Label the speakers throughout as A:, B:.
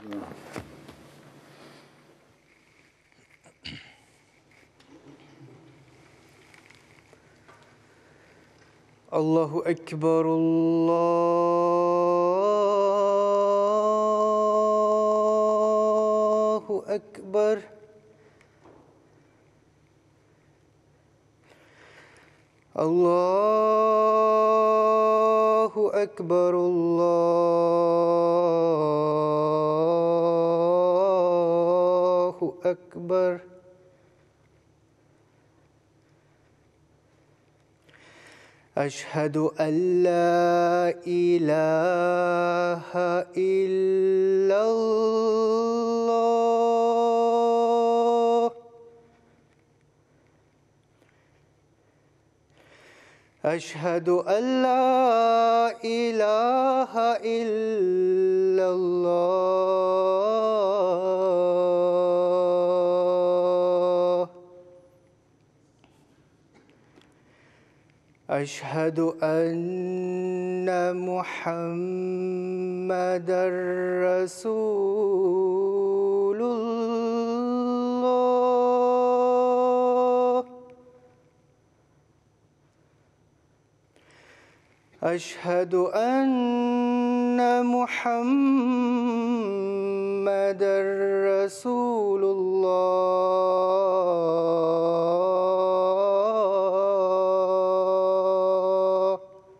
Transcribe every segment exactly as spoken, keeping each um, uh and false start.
A: اللہ اکبر اللہ اکبر اللہ اکبر اللہ اکبر اشہد ان لا الہ الا اللہ اشہد ان لا الہ الا اللہ اشہد ان محمدا رسول اللہ اشہد ان محمدا رسول اللہ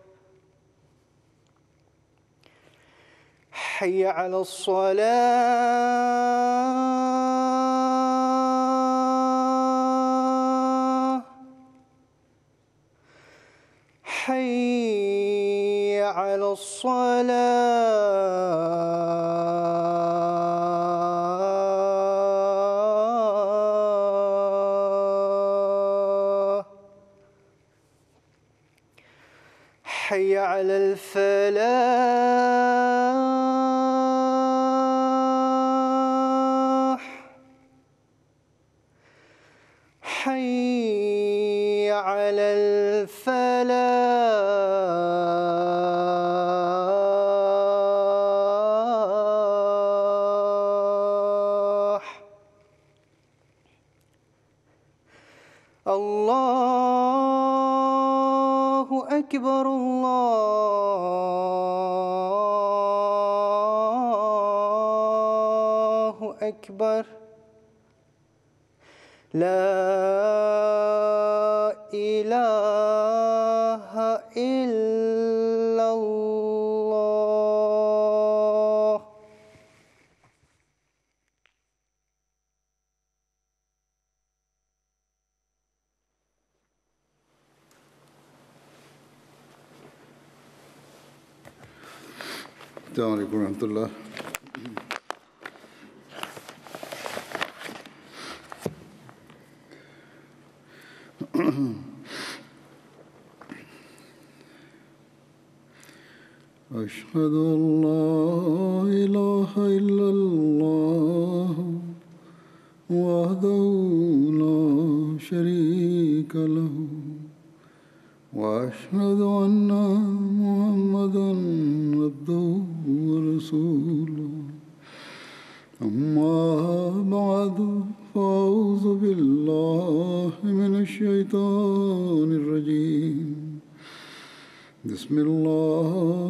A: حی علی الصلاة حی علی الصلاة حی علی الفلاح حی علی الفلاح اللہ اکبر اللہ اکبر لا الہ الا اللہ
B: السلام علیکم ورحمۃ اللہ. اشہد ان لا الہ الا اللہ وحدہ لا شریک لہ واشہد ان محمدا عبدہ ورسولہ اما بعد فاعوذ باللہ من الشیطان الرجیم بسم اللہ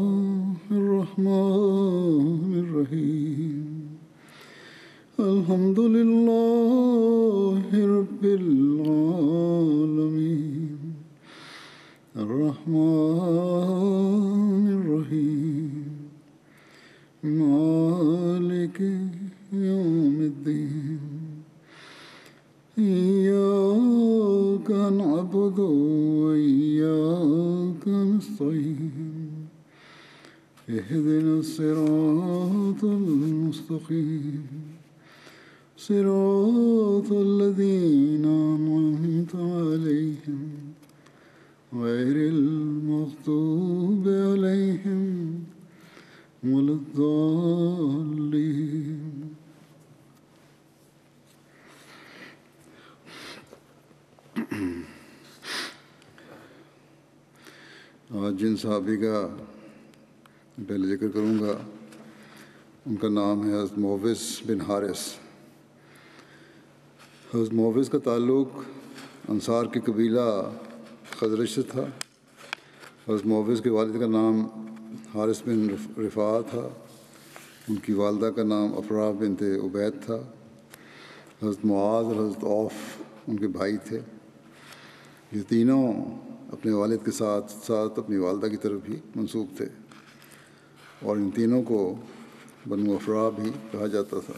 B: الرحمن الرحیم الحمد للہ رب العالمین الرحمن الرحیم مالک یوم الدین إياك نعبد وإياك نستعين اهدنا الصراط المستقيم صراط الذين أنعمت عليهم غير المغضوب عليهم ولا الضالين. آج جن صحابی کا پہلے ذکر کروں گا ان کا نام ہے حضرت معوذ بن حارث۔ حضرت معوذ کا تعلق انصار کے قبیلہ خزرج سے تھا۔ حضرت معوذ کے والد کا نام حارث بن رفاعہ تھا، ان کی والدہ کا نام افراح بنت عبید تھا۔ حضرت معاذ اور حضرت عوف ان کے بھائی تھے۔ یہ تینوں اپنے والد کے ساتھ ساتھ اپنی والدہ کی طرف بھی منسوب تھے، اور ان تینوں کو بنو افراح بھی کہا جاتا تھا۔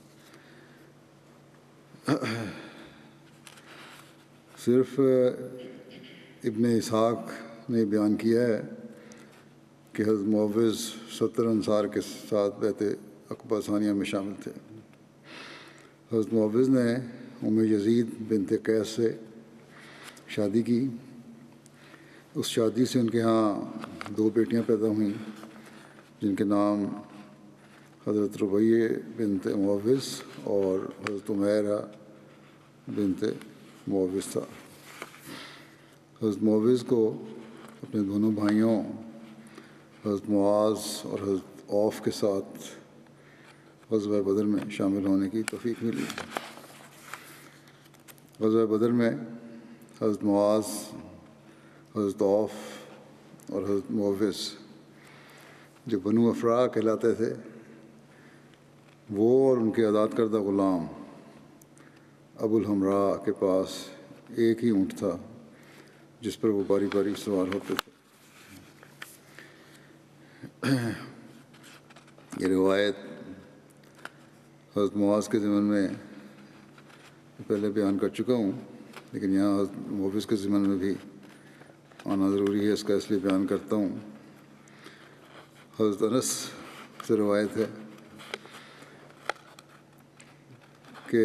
B: صرف ابن اسحاق نے بیان کیا ہے کہ حضرت معوذ ستر انصار کے ساتھ بیعت عقبہ ثانیہ میں شامل تھے۔ حضرت معوذ نے ام یزید بنت قیس سے شادی کی۔ اس شادی سے ان کے ہاں دو بیٹیاں پیدا ہوئیں جن کے نام حضرت ربیع بنت معوذ اور حضرت عمیرہ بنت معوذ تھا۔ حضرت معوذ کو اپنے دونوں بھائیوں حضرت معاذ اور حضرت عوف کے ساتھ غزوہ بدر میں شامل ہونے کی توفیق ملی۔ غزوہ بدر میں حضرت معاذ، حضرت عوف اور حضرت معوذ جو بنو افراح کہلاتے تھے، وہ اور ان کے آزاد کردہ غلام ابو الحمراء کے پاس ایک ہی اونٹ تھا جس پر وہ باری باری سوار ہوتے تھے۔ یہ روایت حضرت معاذ کے ضمن میں پہلے بیان کر چکا ہوں، لیکن یہاں حضرت معوذ کے ضمن میں بھی آنا ضروری ہے، اس کا اس لیے بیان کرتا ہوں۔ حضرت انس سے روایت ہے کہ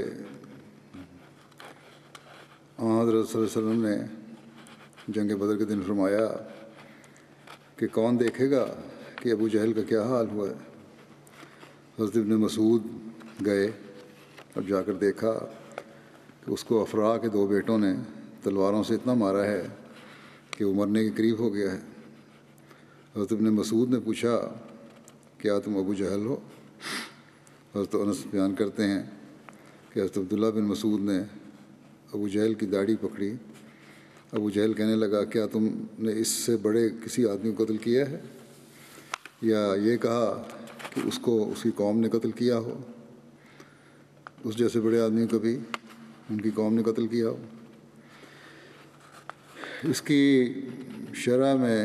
B: حضرت صلی اللہ علیہ وسلم نے جنگ بدر کے دن فرمایا کہ کون دیکھے گا کہ ابو جہل کا کیا حال ہوا ہے۔ حضرت ابن مسعود گئے اور جا کر دیکھا کہ اس کو افراح کے دو بیٹوں نے تلواروں سے اتنا مارا ہے کہ وہ مرنے کے قریب ہو گیا ہے۔ حضرت ابن مسعود نے پوچھا کیا تم ابو جہل ہو؟ حضرت انس بیان کرتے ہیں کہ حضرت عبداللہ بن مسعود نے ابو جہل کی داڑھی پکڑی۔ ابو جہل کہنے لگا کیا تم نے اس سے بڑے کسی آدمی کو قتل کیا ہے، یا یہ کہا کہ اس کو اس کی قوم نے قتل کیا ہو، اس جیسے بڑے آدمی کو بھی ان کی قوم نے قتل کیا ہو۔ اس کی شرح میں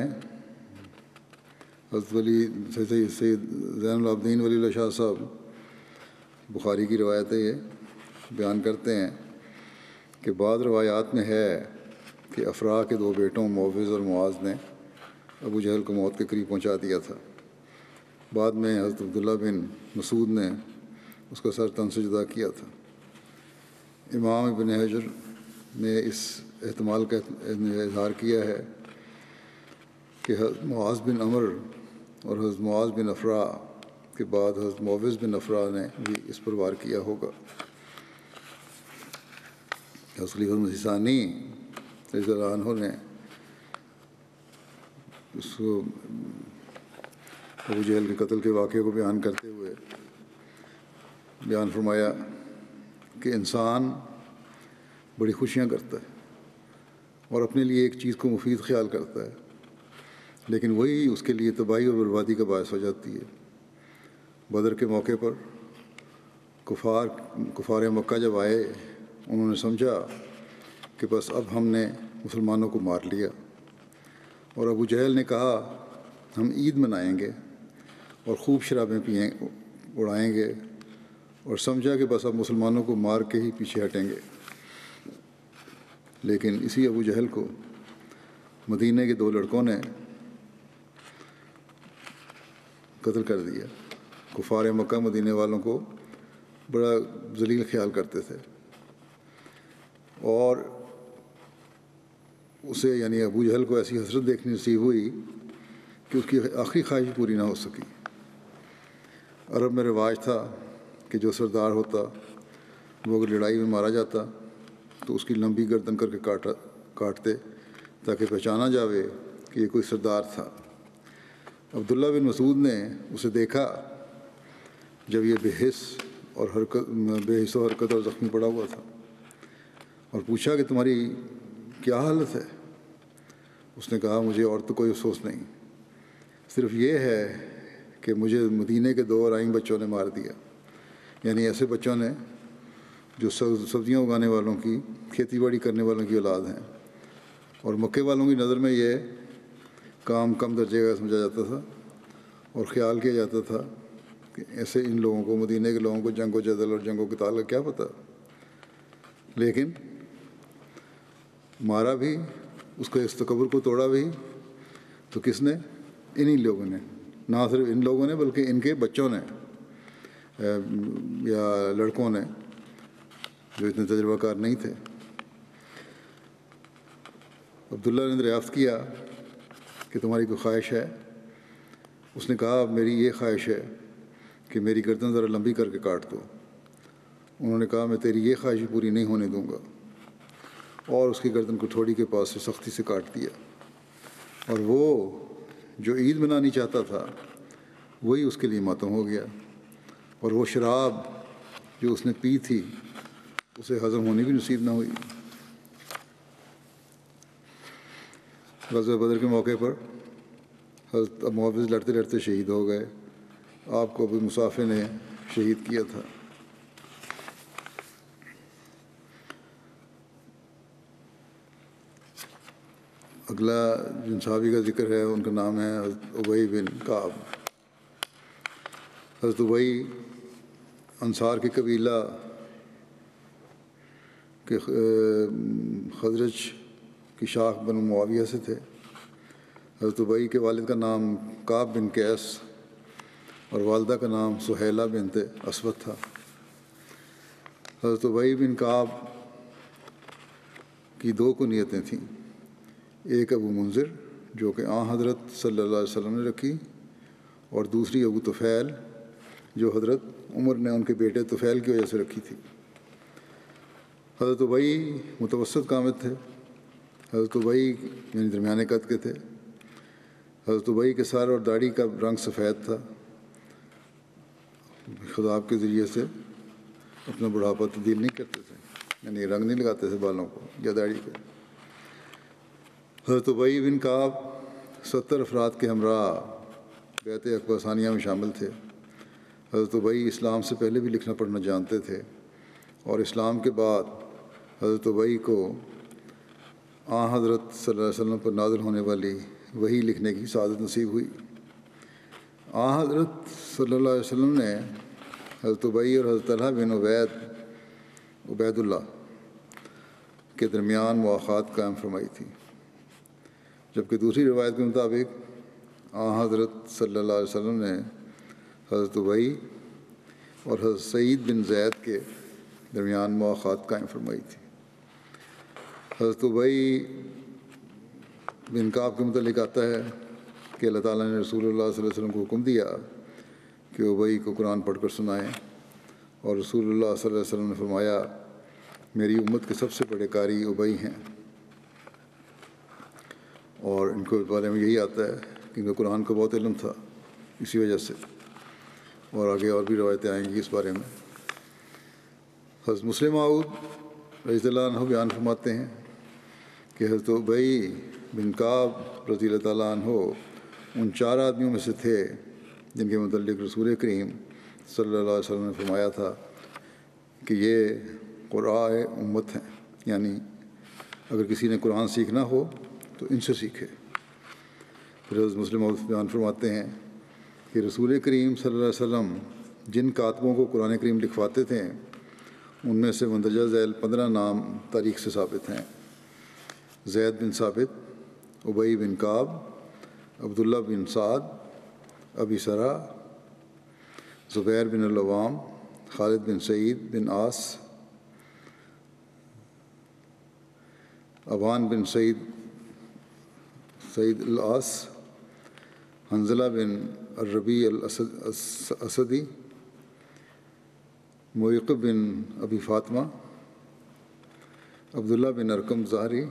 B: حضرت ولی سید زین العابدین ولی اللہ شاہ صاحب بخاری کی روایت ہے، یہ بیان کرتے ہیں کہ بعض روایات میں ہے کہ افراح کے دو بیٹوں معوذ اور معاذ نے ابو جہل کو موت کے قریب پہنچا دیا تھا۔ بعد میں حضرت عبداللہ بن مسعود نے اس کا سر تن سے جدا کیا تھا۔ امام ابن حجر نے اس احتمال کا اظہار کیا ہے کہ حضرت معاذ بن عمر اور حضرت معاذ بن افراح کے بعد حضرت معوذ بن افراح نے بھی اس پر وار کیا ہوگا۔ خلیفہ مسیح ثانی رضی اللہ عنہ نے اس کو ابو جہل کے قتل کے واقعے کو بیان کرتے ہوئے بیان فرمایا کہ انسان بڑی خوشیاں کرتا ہے اور اپنے لیے ایک چیز کو مفید خیال کرتا ہے، لیکن وہی اس کے لیے تباہی اور بربادی کا باعث ہو جاتی ہے۔ بدر کے موقع پر کفار کفار مکہ جب آئے، انہوں نے سمجھا کہ بس اب ہم نے مسلمانوں کو مار لیا، اور ابو جہل نے کہا ہم عید منائیں گے اور خوب شرابیں پئیں اڑائیں گے، اور سمجھا کہ بس اب مسلمانوں کو مار کے ہی پیچھے ہٹیں گے۔ لیکن اسی ابو جہل کو مدینہ کے دو لڑکوں نے قتل کر دیا۔ کفار مکہ مدینے والوں کو بڑا ذلیل خیال کرتے تھے، اور اسے یعنی ابو جہل کو ایسی حسرت دیکھنی نصیب ہوئی کہ اس کی آخری خواہش پوری نہ ہو سکی۔ عرب میں رواج تھا کہ جو سردار ہوتا وہ اگر لڑائی میں مارا جاتا تو اس کی لمبی گردن کر کے کاٹا کاٹتے تاکہ پہچانا جاوے کہ یہ کوئی سردار تھا۔ عبداللہ بن مسعود نے اسے دیکھا جب یہ بے حس اور حرکت بے حس و حرکت اور زخمی پڑا ہوا تھا، اور پوچھا کہ تمہاری کیا حالت ہے؟ اس نے کہا مجھے اور تو کوئی افسوس نہیں، صرف یہ ہے کہ مجھے مدینے کے دو رائن بچوں نے مار دیا، یعنی ایسے بچوں نے جو سبزیاں اگانے والوں کی، کھیتی باڑی کرنے والوں کی اولاد ہیں، اور مکے والوں کی نظر میں یہ کام کم درجے کا سمجھا جاتا تھا، اور خیال کیا جاتا تھا کہ ایسے ان لوگوں کو، مدینے کے لوگوں کو جنگ و جدل اور جنگ و قتال کا کیا پتہ۔ لیکن مارا بھی، اس کے اس تکبر کو توڑا بھی تو کس نے؟ انہی لوگوں نے، نہ صرف ان لوگوں نے بلکہ ان کے بچوں نے یا لڑکوں نے جو اتنے تجربہ کار نہیں تھے۔ عبداللہ نے دریافت کیا کہ تمہاری کوئی خواہش ہے؟ اس نے کہا میری یہ خواہش ہے کہ میری گردن ذرا لمبی کر کے کاٹ دو۔ انہوں نے کہا میں تیری یہ خواہش پوری نہیں ہونے دوں گا، اور اس کی گردن کو ٹھوڑی کے پاس سے سختی سے کاٹ دیا، اور وہ جو عید منانی چاہتا تھا وہی اس کے لیے ماتم ہو گیا، اور وہ شراب جو اس نے پی تھی اسے ہضم ہونے بھی نصیب نہ ہوئی۔ غزوہ بدر کے موقع پر حضرت معاوض لڑتے لڑتے شہید ہو گئے، آپ کو ابو مصافح نے شہید کیا تھا۔ اگلا جن صحابی کا ذکر ہے ان کا نام ہے حضرت ابی بن کعب۔ حضرت ابی انصار کے قبیلہ کے خزرج کی شاخ بنو معاویہ سے تھے۔ حضرت ابی کے والد کا نام کعب بن قیس اور والدہ کا نام سہیلہ بنت اسود تھا۔ حضرت ابی بن کعب کی دو کنیتیں تھیں، ایک ابو منذر جو کہ آن حضرت صلی اللہ علیہ وسلم نے رکھی، اور دوسری ابو طفیل جو حضرت عمر نے ان کے بیٹے طفیل کی وجہ سے رکھی تھی۔ حضرت ابی متوسط قامت تھے، حضرت ابی یعنی درمیانے قد کے تھے۔ حضرت ابی کے سر اور داڑھی کا رنگ سفید تھا، خضاب کے ذریعے سے اپنا بڑھاپا تبدیل نہیں کرتے تھے، یعنی رنگ نہیں لگاتے تھے بالوں کو یا داڑھی کو۔ حضرت ابی بن کعب ستر افراد کے ہمراہ بیعت عقبہ ثانیہ میں شامل تھے۔ حضرت ابی اسلام سے پہلے بھی لکھنا پڑھنا جانتے تھے، اور اسلام کے بعد حضرت ابی کو آن حضرت صلی اللہ علیہ وسلم پر نازل ہونے والی وحی لکھنے کی سعادت نصیب ہوئی۔ آن حضرت صلی اللہ علیہ وسلم نے حضرت ابی اور حضرت طلحہ بن عبید عبید اللہ کے درمیان مواخات قائم فرمائی تھی، جبکہ دوسری روایت کے مطابق آن حضرت صلی اللہ علیہ وسلم نے حضرت ابی اور حضرت سعید بن زید کے درمیان مواخات قائم فرمائی تھی۔ حضرت ابی بن کعب کے متعلق آتا ہے کہ اللہ تعالیٰ نے رسول اللہ صلی اللہ علیہ وسلم کو حکم دیا کہ ابی کو قرآن پڑھ کر سنائیں، اور رسول اللہ صلی اللہ علیہ وسلم نے فرمایا میری امت کے سب سے بڑے قاری ابی ہیں، اور ان کے بارے میں یہی آتا ہے کہ ان کو قرآن کا بہت علم تھا اسی وجہ سے، اور آگے اور بھی روایتیں آئیں گی اس بارے میں۔ حضرت مسلم موعود رضی اللہ عنہ بیان فرماتے ہیں کہ حضرت ابی بن کعب رضی اللہ تعالیٰ عنہ ان چار آدمیوں میں سے تھے جن کے متعلق رسول کریم صلی اللہ علیہ وسلم نے فرمایا تھا کہ یہ قراء امت ہیں، یعنی اگر کسی نے قرآن سیکھنا ہو تو ان سے سیکھے۔ پھر حضرت مسلم موعود بیان فرماتے ہیں کہ رسول کریم صلی اللہ علیہ وسلم جن کاتبوں کو قرآن کریم لکھواتے تھے ان میں سے مندرجہ ذیل پندرہ نام تاریخ سے ثابت ہیں: زید بن ثابت، ابی بن کعب، عبداللہ بن سعد، ابی سرا، زبیر بن العوام، خالد بن سعید بن عاص، ابان بن سعید سعید العاص، حنظلہ بن الربیع الاسدی، مویقب بن ابی فاطمہ، عبداللہ بن ارقم ظاہری،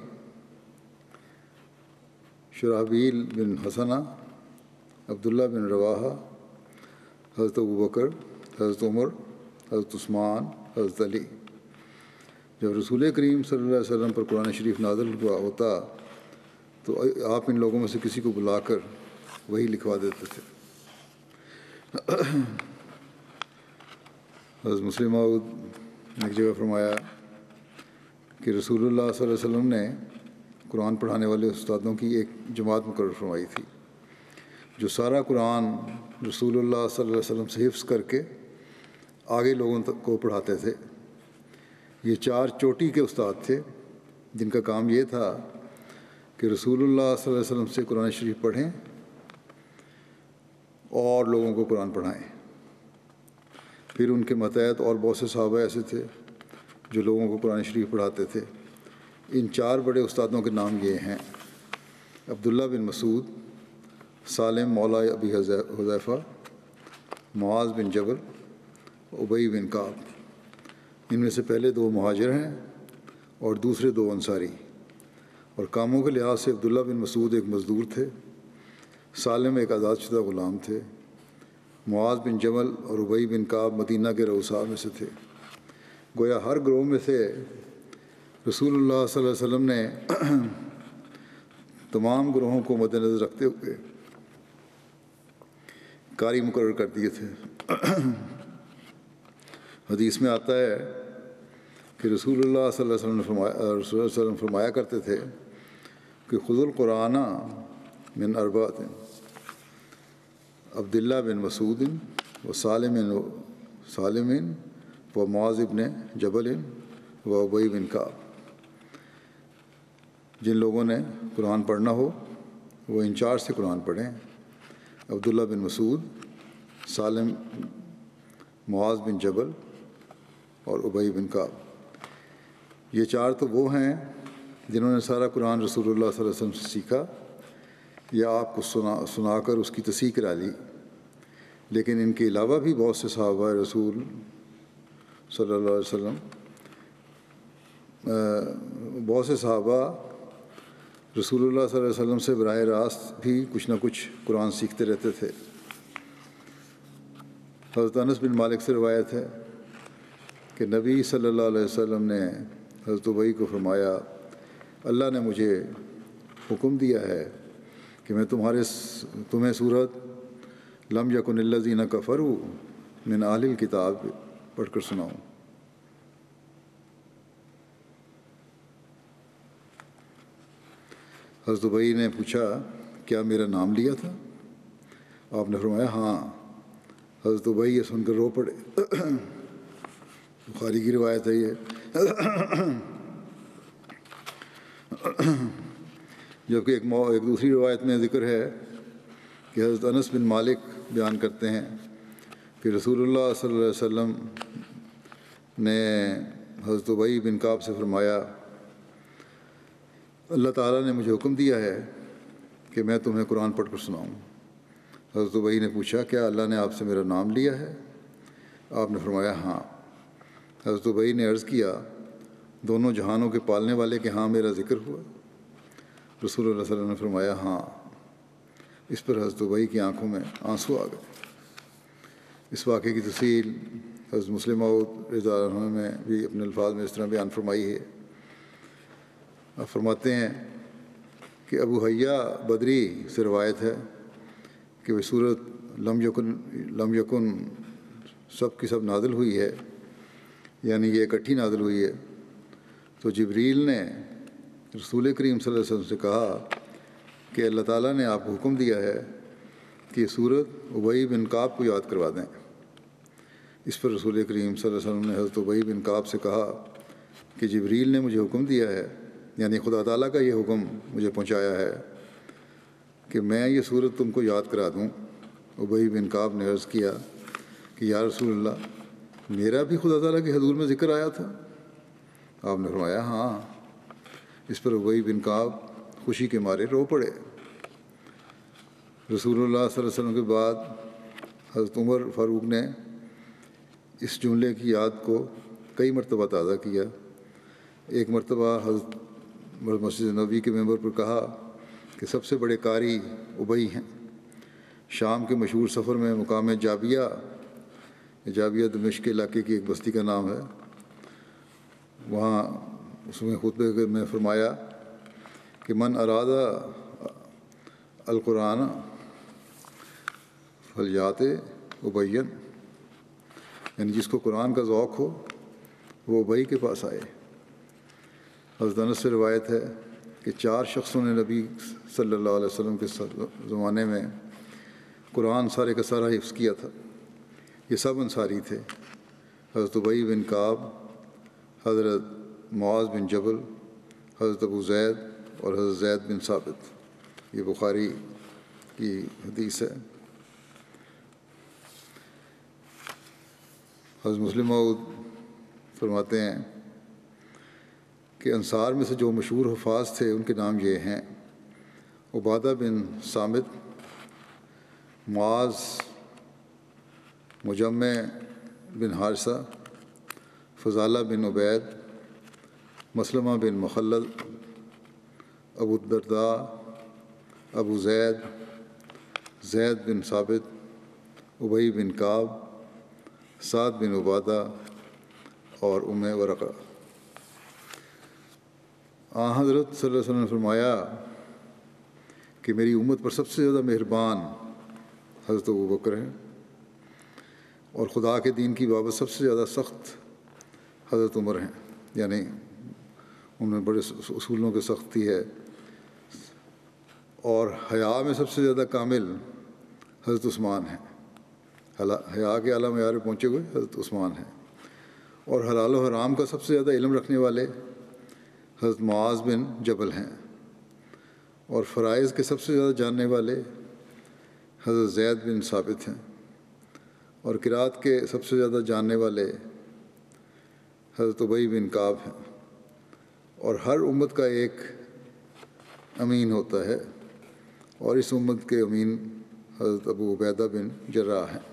B: شرحبیل بن حسنہ، عبداللہ بن رواحہ، حضرت ابو بکر حضرت عمر، حضرت عثمان، حضرت علی۔ جب رسول کریم صلی اللہ علیہ وسلم پر قرآن شریف نازل ہوا ہوتا تو آپ ان لوگوں میں سے کسی کو بلا کر وہی لکھوا دیتے تھے۔ حضرت مسلم موعود نے ایک جگہ فرمایا کہ رسول اللہ صلی اللہ علیہ وسلم نے قرآن پڑھانے والے استادوں کی ایک جماعت مقرر فرمائی تھی جو سارا قرآن رسول اللہ صلی اللہ علیہ وسلم سے حفظ کر کے آگے لوگوں تک کو پڑھاتے تھے۔ یہ چار چوٹی کے استاد تھے جن کا کام یہ تھا کہ رسول اللہ صلی اللہ علیہ وسلم سے قرآن شریف پڑھیں اور لوگوں کو قرآن پڑھائیں۔ پھر ان کے ماتحت اور بہت سے صحابہ ایسے تھے جو لوگوں کو قرآن شریف پڑھاتے تھے۔ ان چار بڑے استادوں کے نام یہ ہیں: عبداللہ بن مسعود، سالم مولا ابی حذیفہ، معاذ بن جبل، ابی بن کعب۔ ان میں سے پہلے دو مہاجر ہیں اور دوسرے دو انصاری، اور کاموں کے لحاظ سے عبداللہ بن مسعود ایک مزدور تھے، سالم ایک آزاد شدہ غلام تھے، معاذ بن جبل اور ابی بن کعب مدینہ کے رؤساء میں سے تھے۔ گویا ہر گروہ میں سے رسول اللہ صلی اللہ علیہ وسلم نے تمام گروہوں کو مد نظر رکھتے ہوئے قاری مقرر کر دیے تھے۔ حدیث میں آتا ہے کہ رسول اللہ صلی اللہ علیہ وسلم نے فرمایا رسول اللہ صلی اللہ علیہ وسلم فرمایا کرتے تھے کہ خذ القرآن من اربعۃ: عبداللہ بن مسعود و سالم سالم و معاذ بن جبل و ابی بن کعب۔ جن لوگوں نے قرآن پڑھنا ہو وہ ان چار سے قرآن پڑھیں: عبداللہ بن مسعود، سالم، معاذ بن جبل اور ابی بن کعب۔ یہ چار تو وہ ہیں جنہوں نے سارا قرآن رسول اللہ صلی اللہ علیہ وسلم سے سیکھا یا آپ کو سنا سنا کر اس کی تصحیح کرا لی، لیکن ان کے علاوہ بھی بہت سے صحابہ رسول صلی اللہ علیہ وسلم بہت سے صحابہ رسول اللہ صلی اللہ علیہ وسلم سے براہ راست بھی کچھ نہ کچھ قرآن سیکھتے رہتے تھے۔ حضرت انس بن مالک سے روایت ہے کہ نبی صلی اللہ علیہ وسلم نے حضرت ابی کو فرمایا: اللہ نے مجھے حکم دیا ہے کہ میں تمہارے تمہیں سورۃ لم یکن الذین کفروا من اہل الکتاب پڑھ کر سناؤں۔ حضرت ابی نے پوچھا: کیا میرا نام لیا تھا؟ آپ نے فرمایا: ہاں۔ حضرت ابی یہ سن کر رو پڑے۔ بخاری کی روایت ہے یہ۔ جبکہ ایک مو ایک دوسری روایت میں ذکر ہے کہ حضرت انس بن مالک بیان کرتے ہیں کہ رسول اللہ صلی اللہ علیہ وسلم نے حضرت ابی بن کعب سے فرمایا: اللہ تعالیٰ نے مجھے حکم دیا ہے کہ میں تمہیں قرآن پڑھ کر سناؤں۔ حضرت ابی نے پوچھا: کیا اللہ نے آپ سے میرا نام لیا ہے؟ آپ نے فرمایا: ہاں۔ حضرت ابی نے عرض کیا: دونوں جہانوں کے پالنے والے کے ہاں میرا ذکر ہوا؟ رسول اللہ صلی اللہ علیہ وسلم نے فرمایا: ہاں۔ اس پر حضرت ابی کی آنکھوں میں آنسو آ گئے۔ اس واقعے کی تفصیل حضرت مسلم موعود رضی اللہ عنہ میں بھی اپنے الفاظ میں اس طرح بیان فرمائی ہے۔ آپ فرماتے ہیں کہ ابو حیہ بدری سے روایت ہے کہ وہ صورت لم یکن لم یکن سب کی سب نازل ہوئی ہے، یعنی یہ اکٹھی نازل ہوئی ہے۔ تو جبریل نے رسول کریم صلی اللہ علیہ وسلم سے کہا کہ اللہ تعالیٰ نے آپ کو حکم دیا ہے کہ یہ صورت ابی بن کعب کو یاد کروا دیں۔ اس پر رسول کریم صلی اللہ علیہ وسلم نے حضرت ابی بن کعب سے کہا کہ جبریل نے مجھے حکم دیا ہے، یعنی خدا تعالیٰ کا یہ حکم مجھے پہنچایا ہے کہ میں یہ صورت تم کو یاد کرا دوں۔ ابی بن کعب نے عرض کیا کہ یا رسول اللہ، میرا بھی خدا تعالیٰ کے حضور میں ذکر آیا تھا؟ آپ نے فرمایا: ہاں۔ اس پر ابی بن کعب خوشی کے مارے رو پڑے۔ رسول اللہ صلی اللہ علیہ وسلم کے بعد حضرت عمر فاروق نے اس جملے کی یاد کو کئی مرتبہ تازہ کیا۔ ایک مرتبہ حضرت مسجد نبوی کے ممبر پر کہا کہ سب سے بڑے قاری ابی ہیں۔ شام کے مشہور سفر میں مقام جابیہ اجابیہ دمشق علاقے کی ایک بستی کا نام ہے. وہاں اس میں خطبے میں فرمایا کہ من ارادہ القرآن فلیات ابین، یعنی جس کو قرآن کا ذوق ہو وہ ابئی کے پاس آئے. حضرت انس سے روایت ہے کہ چار شخصوں نے نبی صلی اللہ علیہ وسلم کے زمانے میں قرآن سارے کا سارا حفظ کیا تھا. یہ سب انصاری تھے: حضرت ابئی بن کعب، حضرت معاذ بن جبل، حضرت ابو زید اور حضرت زید بن ثابت. یہ بخاری کی حدیث ہے. حضرت مسلم موعود فرماتے ہیں کہ انصار میں سے جو مشہور حفاظ تھے ان کے نام یہ ہیں: عبادہ بن صامت، معاذ، مجمع بن حارثہ، فضالہ بن عبید، مسلمہ بن مخلد، ابو الدرداء، ابو زید، زید بن ثابت، ابئی بن کعب، سعد بن عبادہ اور ام ورقہ. آن حضرت صلی اللہ علیہ وسلم نے فرمایا کہ میری امت پر سب سے زیادہ مہربان حضرت ابو بکر ہیں، اور خدا کے دین کی بابت سب سے زیادہ سخت حضرت عمر ہیں، یعنی ان میں بڑے اصولوں کی سختی ہے. اور حیا میں سب سے زیادہ کامل حضرت عثمان ہیں، حیا کے اعلیٰ معیار پہ پہنچے ہوئے حضرت عثمان ہیں. اور حلال و حرام کا سب سے زیادہ علم رکھنے والے حضرت معاذ بن جبل ہیں. اور فرائض کے سب سے زیادہ جاننے والے حضرت زید بن ثابت ہیں. اور قرات کے سب سے زیادہ جاننے والے حضرت ابئی بن کعب ہیں. اور ہر امت کا ایک امین ہوتا ہے، اور اس امت کے امین حضرت ابو عبیدہ بن جراح ہیں،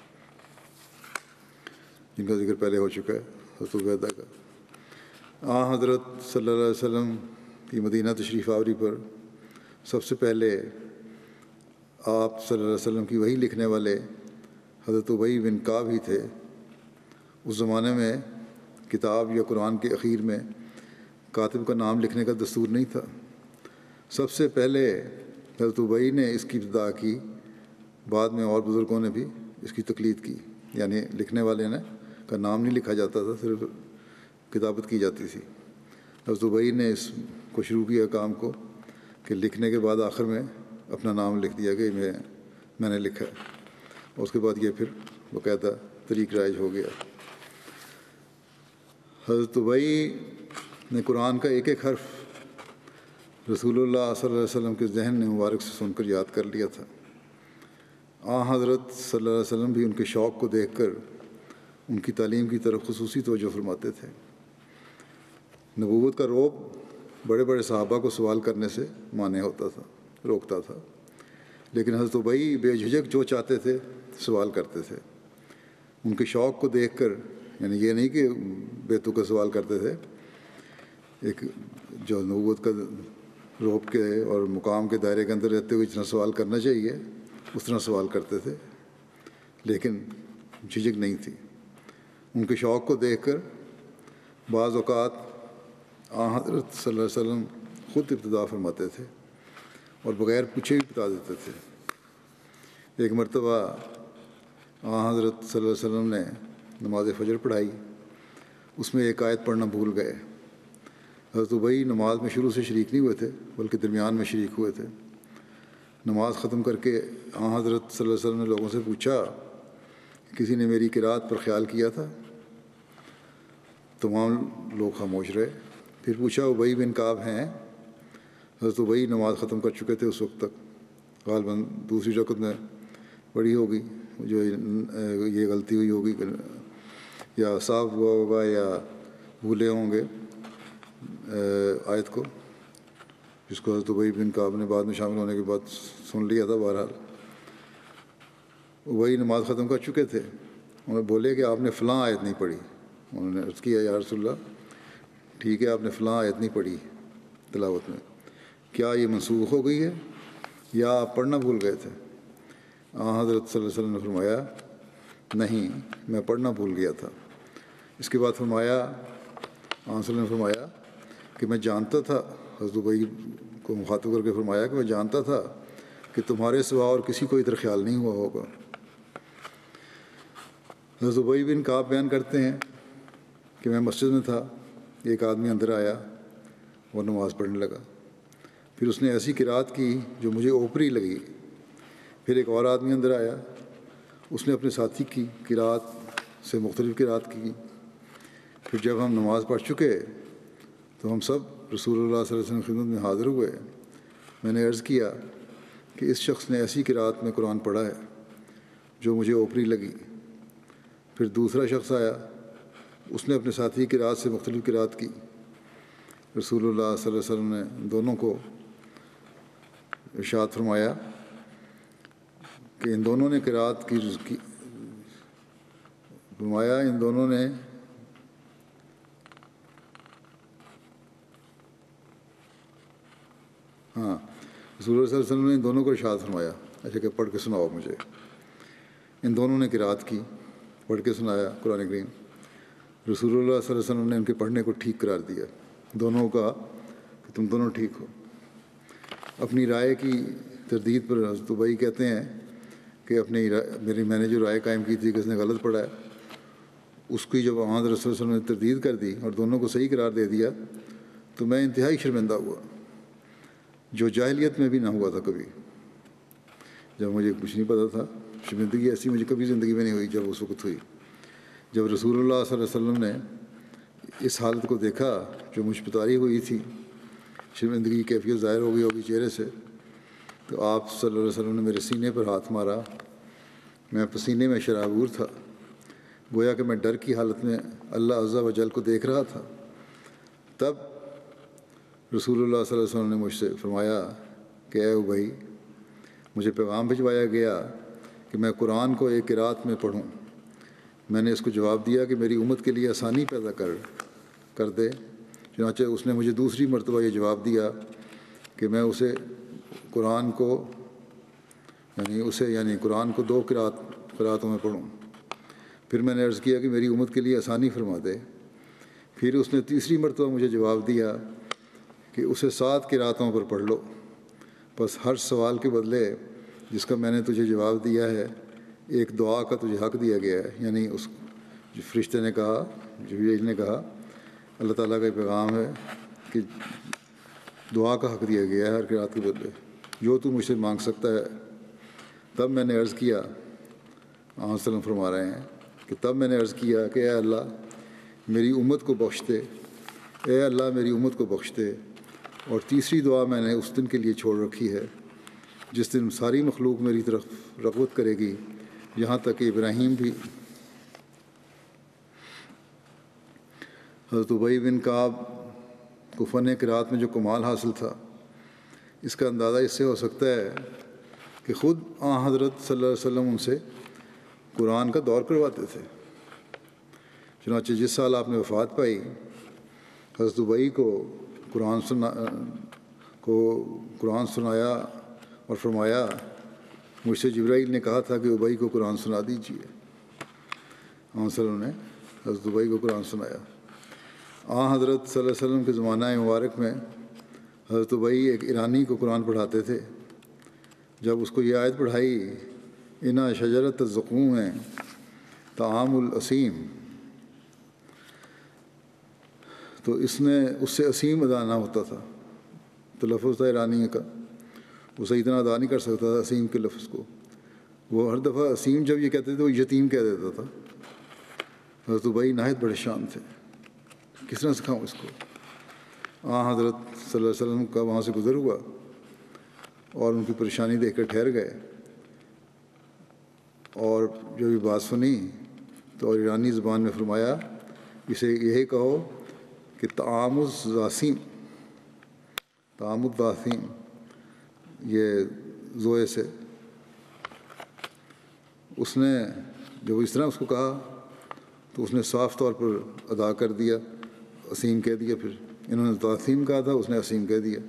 B: جن کا ذکر پہلے ہو چکا ہے حضرت عبیدہ کا. آن حضرت صلی اللہ علیہ وسلم کی مدینہ تشریف آوری پر سب سے پہلے آپ صلی اللہ علیہ وسلم کی وحی لکھنے والے حضرت ابئی بن کعب ہی تھے. اس زمانے میں کتاب یا قرآن کے اخیر میں کاتب کا نام لکھنے کا دستور نہیں تھا. سب سے پہلے حضرت ابئی نے اس کی ابتدا کی، بعد میں اور بزرگوں نے بھی اس کی تقلید کی. یعنی لکھنے والے نے کا نام نہیں لکھا جاتا تھا، صرف کتابت کی جاتی تھی. حضرت ابئی نے اس کو شروع کیا کام کو کہ لکھنے کے بعد آخر میں اپنا نام لکھ دیا کہ میں میں نے لکھا ہے، اور اس کے بعد یہ پھر باقاعدہ طریق رائج ہو گیا. حضرت ابئی نے قرآن کا ایک ایک حرف رسول اللہ صلی اللہ علیہ وسلم کے ذہن نے مبارک سے سن کر یاد کر لیا تھا. آن حضرت صلی اللہ علیہ وسلم بھی ان کے شوق کو دیکھ کر ان کی تعلیم کی طرف خصوصی توجہ فرماتے تھے. نبوت کا رعب بڑے بڑے صحابہ کو سوال کرنے سے مانع ہوتا تھا، روکتا تھا، لیکن حضرت ابئی بے جھجک جو چاہتے تھے سوال کرتے تھے. ان کے شوق کو دیکھ کر، یعنی یہ نہیں کہ بیتو کا سوال کرتے تھے، ایک جو نبوت کا رعب کے اور مقام کے دائرے کے اندر رہتے ہوئے جتنا سوال کرنا چاہیے اس طرح سوال کرتے تھے، لیکن جھجک نہیں تھی. ان کے شوق کو دیکھ کر بعض اوقات آن حضرت صلی اللہ علیہ وسلم خود ابتدا فرماتے تھے اور بغیر پوچھے بھی بتا دیتے تھے. ایک مرتبہ آن حضرت صلی اللہ علیہ وسلم نے نماز فجر پڑھائی، اس میں ایک آیت پڑھنا بھول گئے. حضرت ابئی نماز میں شروع سے شریک نہیں ہوئے تھے بلکہ درمیان میں شریک ہوئے تھے. نماز ختم کر کے آن حضرت صلی اللہ علیہ وسلم نے لوگوں سے پوچھا کسی نے میری قرات پر خیال کیا تھا؟ تمام لوگ خاموش رہے. پھر پوچھا ابئی بن کعب ہیں؟ حضرت ابئی نماز ختم کر چکے تھے اس وقت تک، غالباً دوسری رکعت میں پڑھی ہوگی جو یہ غلطی ہوئی ہوگی یا صاف ہوا ہوگا یا بھولے ہوں گے آیت کو، جس کو حضرت ابئی بن کعب نے بعد میں شامل ہونے کے بعد سن لیا تھا. بہرحال ابئی نماز ختم کر چکے تھے. انہیں بولے کہ آپ نے فلاں آیت نہیں پڑھی. انہوں نے عرض کیا یا رسول اللہ ٹھیک ہے آپ نے فلاں آیت نہیں پڑھی تلاوت میں، کیا یہ منسوخ ہو گئی ہے یا آپ پڑھنا بھول گئے تھے؟ آن حضرت صلی اللہ علیہ وسلم نے فرمایا نہیں، میں پڑھنا بھول گیا تھا۔ اس کے بعد فرمایا آن صلی اللہ علیہ وسلم نے فرمایا کہ میں جانتا تھا، حضرت ابی کو مخاطب کر کے فرمایا کہ میں جانتا تھا کہ تمہارے سوا اور کسی کو ادھر خیال نہیں ہوا ہوگا۔ حضرت ابی بن کعب بیان کرتے ہیں کہ میں مسجد میں تھا، ایک آدمی اندر آیا، وہ نماز پڑھنے لگا، پھر اس نے ایسی قرات کی جو مجھے اوپری لگی۔ پھر ایک اور آدمی اندر آیا، اس نے اپنے ساتھی کی قرات سے مختلف قرات کی۔ پھر جب ہم نماز پڑھ چکے تو ہم سب رسول اللہ صلی اللہ علیہ وسلم کی خدمت میں حاضر ہوئے۔ میں نے عرض کیا کہ اس شخص نے ایسی قرات میں قرآن پڑھا ہے جو مجھے اوپری لگی۔ پھر دوسرا شخص آیا، اس نے اپنے ساتھی کی قرات سے مختلف قرات کی۔ رسول اللہ صلی اللہ علیہ وسلم نے دونوں کو ارشاد فرمایا کہ ان دونوں نے قرات کی فرمایا ان دونوں نے ہاں رسول اللہ صلی اللہ علیہ وسلم نے ان دونوں کو ارشاد فرمایا، اچھا کہ پڑھ کے سناؤ مجھے۔ ان دونوں نے قرات کی، پڑھ کے سنایا قرآن کریم۔ رسول اللہ صلی اللہ علیہ وسلم نے ان کے پڑھنے کو ٹھیک قرار دیا، دونوں کا کہ تم دونوں ٹھیک ہو۔ اپنی رائے کی تردید پر حضرت ابی کہتے ہیں کہ اپنی میری میں نے جو رائے قائم کی تھی کہ اس نے غلط پڑھا ہے، اس کی جب آمد رسول صلی اللہ علیہ وسلم نے تردید کر دی اور دونوں کو صحیح قرار دے دیا تو میں انتہائی شرمندہ ہوا، جو جاہلیت میں بھی نہ ہوا تھا کبھی، جب مجھے کچھ نہیں پتہ تھا۔ شرمندگی ایسی مجھے کبھی زندگی میں نہیں ہوئی جب اس وقت ہوئی، جب رسول اللہ صلی اللہ علیہ وسلم نے اس حالت کو دیکھا جو مجھ پہ طاری ہوئی تھی، شرمندگی کی کیفیت ظاہر ہو گئی ہوگی چہرے سے، تو آپ صلی اللہ علیہ وسلم نے میرے سینے پر ہاتھ مارا۔ میں پسینے میں شرابور تھا، گویا کہ میں ڈر کی حالت میں اللہ عز و جل کو دیکھ رہا تھا۔ تب رسول اللہ صلی اللہ علیہ وسلم نے مجھ سے فرمایا کہ اے ابی، مجھے پیغام بھجوایا گیا کہ میں قرآن کو ایک قرات میں پڑھوں۔ میں نے اس کو جواب دیا کہ میری امت کے لیے آسانی پیدا کر کر دے۔ چنانچہ اس نے مجھے دوسری مرتبہ یہ جواب دیا کہ میں اسے قرآن کو یعنی اسے یعنی قرآن کو دو قرات قراتوں میں پڑھوں۔ پھر میں نے عرض کیا کہ میری امت کے لیے آسانی فرما دے۔ پھر اس نے تیسری مرتبہ مجھے جواب دیا کہ اسے سات قراتوں پر پڑھ لو۔ بس ہر سوال کے بدلے جس کا میں نے تجھے جواب دیا ہے، ایک دعا کا تجھے حق دیا گیا ہے۔ یعنی اس جو فرشتے نے کہا، جبریل نے کہا، اللہ تعالیٰ کا پیغام ہے کہ دعا کا حق دیا گیا ہے ہر قرات کے بدلے، جو تو مجھ سے مانگ سکتا ہے۔ تب میں نے عرض کیا، آن صلی اللہ علیہ وسلم فرما رہے ہیں کہ تب میں نے عرض کیا کہ اے اللہ میری امت کو بخش دے، اے اللہ میری امت کو بخش دے۔ اور تیسری دعا میں نے اس دن کے لیے چھوڑ رکھی ہے جس دن ساری مخلوق میری طرف رغبت کرے گی، یہاں تک کہ ابراہیم بھی۔ حضرت ابی بن کعب کو فن قرات میں جو کمال حاصل تھا، اس کا اندازہ اس سے ہو سکتا ہے کہ خود آن حضرت صلی اللہ علیہ وسلم ان سے قرآن کا دور کرواتے تھے۔ چنانچہ جس سال آپ نے وفات پائی، حضرت ابی کو قرآن سنا کو قرآن سنایا اور فرمایا مجھ سے جبرائیل نے کہا تھا کہ ابی کو قرآن سنا دیجیے۔ آن صلی اللہ علیہ وسلم نے حضرت ابی کو قرآن سنایا۔ آن حضرت صلی اللہ علیہ وسلم کے زمانہ مبارک میں حضرت ابی ایک ایرانی کو قرآن پڑھاتے تھے۔ جب اس کو یہ آیت پڑھائی، انا شجرۃ الزقوم ہے طعام الاسیم، تو اس نے اس سے اسیم ادا نہ ہوتا تھا، تلفظ تھا ایرانی کا، وہ صحیح طرح ادا نہیں کر سکتا تھا اسیم کے لفظ کو۔ وہ ہر دفعہ اسیم جب یہ کہتے تھے وہ یتیم کہہ دیتا تھا۔ حضرت ابی نہایت بڑے شان تھے، کس طرح سکھاؤں اس کو۔ آن حضرت صلی اللہ علیہ وسلم کا وہاں سے گزر ہوا اور ان کی پریشانی دیکھ کر ٹھہر گئے، اور جب یہ بات سنی تو ایرانی زبان میں فرمایا اسے یہی کہو کہ طعام الذاسیم، طعام الذاسیم، یہ زوئے سے۔ اس نے جب اس طرح اس کو کہا تو اس نے صاف طور پر ادا کر دیا، اسیم کہہ دیا۔ پھر انہوں نے ذاسیم کہا تھا، اس نے اسیم کہہ دیا،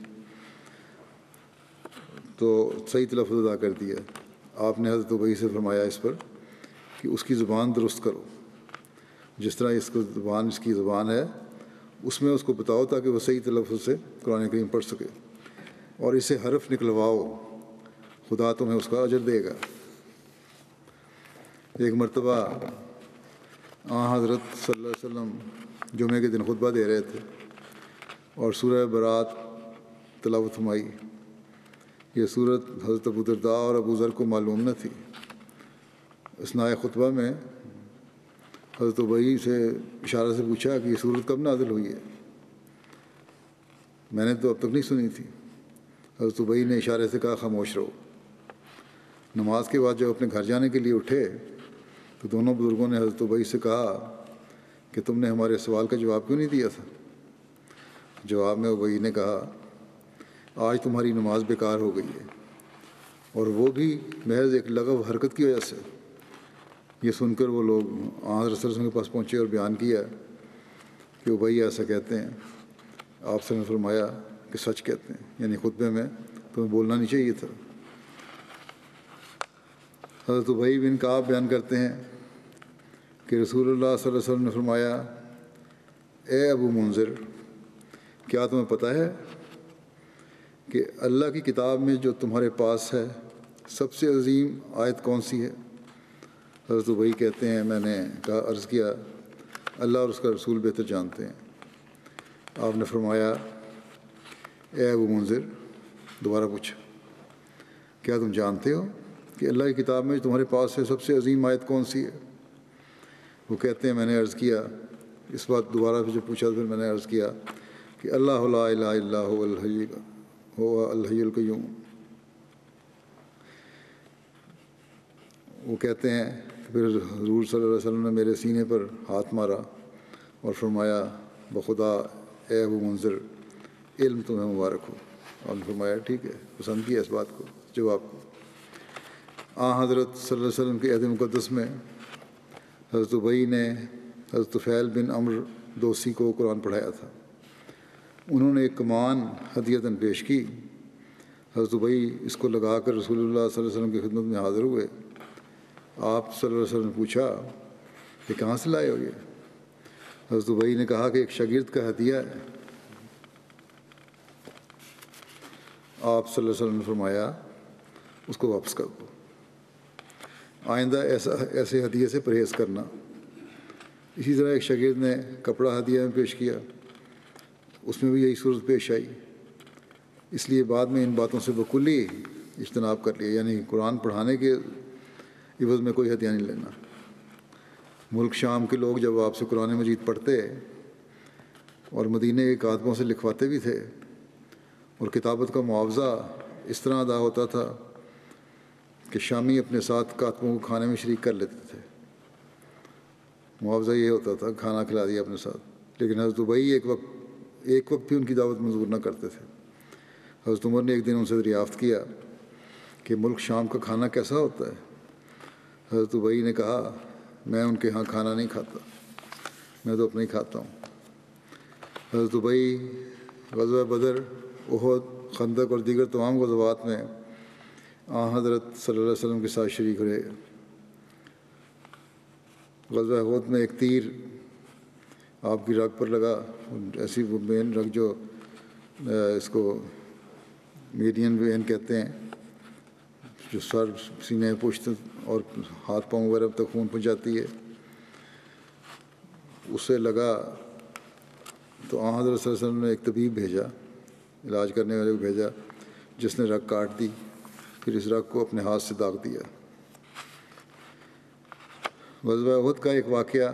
B: تو صحیح تلفظ ادا کر دیا۔ آپ نے حضرت ابی سے فرمایا اس پر کہ اس کی زبان درست کرو، جس طرح اس کو زبان اس کی زبان ہے اس میں اس کو بتاؤ تاکہ وہ صحیح تلفظ سے قرآن کریم پڑھ سکے، اور اسے حرف نکلواؤ، خدا تمہیں اس کا اجر دے گا۔ ایک مرتبہ آن حضرت صلی اللہ علیہ وسلم جمعے کے دن خطبہ دے رہے تھے اور سورہ برات تلاوت فرمائی۔ یہ صورت حضرت ابو درداء اور ابو ذر کو معلوم نہ تھی۔ اثناء خطبہ میں حضرت ابی سے اشارہ سے پوچھا کہ یہ صورت کب نازل ہوئی ہے، میں نے تو اب تک نہیں سنی تھی۔ حضرت ابی نے اشارے سے کہا خاموش رہو۔ نماز کے بعد جب اپنے گھر جانے کے لیے اٹھے تو دونوں بزرگوں نے حضرت ابی سے کہا کہ تم نے ہمارے سوال کا جواب کیوں نہیں دیا تھا؟ جواب میں ابی نے کہا آج تمہاری نماز بیکار ہو گئی ہے، اور وہ بھی محض ایک لغو حرکت کی وجہ سے۔ یہ سن کر وہ لوگ آن حضرت صلی اللہ علیہ وسلم کے پاس پہنچے اور بیان کیا کہ ابی ایسا کہتے ہیں۔ آپ سے نے فرمایا کہ سچ کہتے ہیں، یعنی خطبے میں تمہیں بولنا نہیں چاہیے تھا۔ حضرت ابی بن کعب بیان کرتے ہیں کہ رسول اللہ صلی اللہ علیہ وسلم نے فرمایا اے ابو منذر، کیا تمہیں پتہ ہے کہ اللہ کی کتاب میں جو تمہارے پاس ہے سب سے عظیم آیت کون سی ہے؟ حضرت ابی کہتے ہیں میں نے کہا عرض کیا اللہ اور اس کا رسول بہتر جانتے ہیں۔ آپ نے فرمایا اے ابو منذر، دوبارہ پوچھا کیا تم جانتے ہو کہ اللہ کی کتاب میں تمہارے پاس ہے سب سے عظیم آیت کون سی ہے؟ وہ کہتے ہیں میں نے عرض کیا، اس بات دوبارہ پھر جب پوچھا تو پھر میں نے عرض کیا کہ اللہ لا الہ الا هو الحی هو الحی القیوم۔ وہ کہتے ہیں کہ پھر حضور صلی اللہ علیہ وسلم نے میرے سینے پر ہاتھ مارا اور فرمایا بخدا اے ابو منذر علم تمہیں مبارک ہو۔ اور نے فرمایا ٹھیک ہے، پسند کیا اس بات کو، جواب کو۔ آن حضرت صلی اللہ علیہ وسلم کے عہد مقدس میں حضرت ابی نے حضرت طفیل بن عمر دوسی کو قرآن پڑھایا تھا۔ انہوں نے ایک کمان ہدیۃً پیش کی۔ حضرت ابی اس کو لگا کر رسول اللہ صلی اللہ علیہ وسلم کی خدمت میں حاضر ہوئے۔ آپ صلی اللہ علیہ وسلم نے پوچھا کہ کہاں سے لائے ہو یہ؟ حضرت ابی نے کہا کہ ایک شاگرد کا ہدیہ ہے۔ آپ صلی اللہ علیہ وسلم نے فرمایا اس کو واپس کر دو، آئندہ ایسا ایسے ہدیے سے پرہیز کرنا۔ اسی طرح ایک شاگرد نے کپڑا ہدیہ میں پیش کیا، اس میں بھی یہی صورت پیش آئی، اس لیے بعد میں ان باتوں سے بکلی اجتناب کر لیا، یعنی قرآن پڑھانے کے عوض میں کوئی ہدیہ نہیں لینا۔ ملک شام کے لوگ جب آپ سے قرآن مجید پڑھتے اور مدینے کے کاتبوں سے لکھواتے بھی تھے، اور کتابت کا معاوضہ اس طرح ادا ہوتا تھا کہ شامی اپنے ساتھ کاتبوں کو کھانے میں شریک کر لیتے تھے۔ معاوضہ یہ ہوتا تھا کھانا کھلا دیا اپنے ساتھ، لیکن حضرت ابی ایک وقت ایک وقت بھی ان کی دعوت منظور نہ کرتے تھے۔ حضرت عمر نے ایک دن ان سے دریافت کیا کہ ملک شام کا کھانا کیسا ہوتا ہے؟ حضرت ابی نے کہا میں ان کے ہاں کھانا نہیں کھاتا، میں تو اپنا ہی کھاتا ہوں۔ حضرت ابی غزوہ بدر، احد، خندق اور دیگر تمام غزوات میں آن حضرت صلی اللہ علیہ وسلم کے ساتھ شریک رہے۔ غزوہ احد میں ایک تیر آپ کی رگ پر لگا، ایسی وہ مین رگ جو اس کو میڈین وین کہتے ہیں، جو سر سینے پشت اور ہاتھ پاؤں وغیرہ تک خون پہنچاتی ہے، اس سے لگا تو آن حضرت صلی اللہ علیہ وسلم نے ایک طبیب بھیجا، علاج کرنے والے کو بھیجا، جس نے رگ کاٹ دی، پھر اس رگ کو اپنے ہاتھ سے داغ دیا۔ غزوہ احد کا ایک واقعہ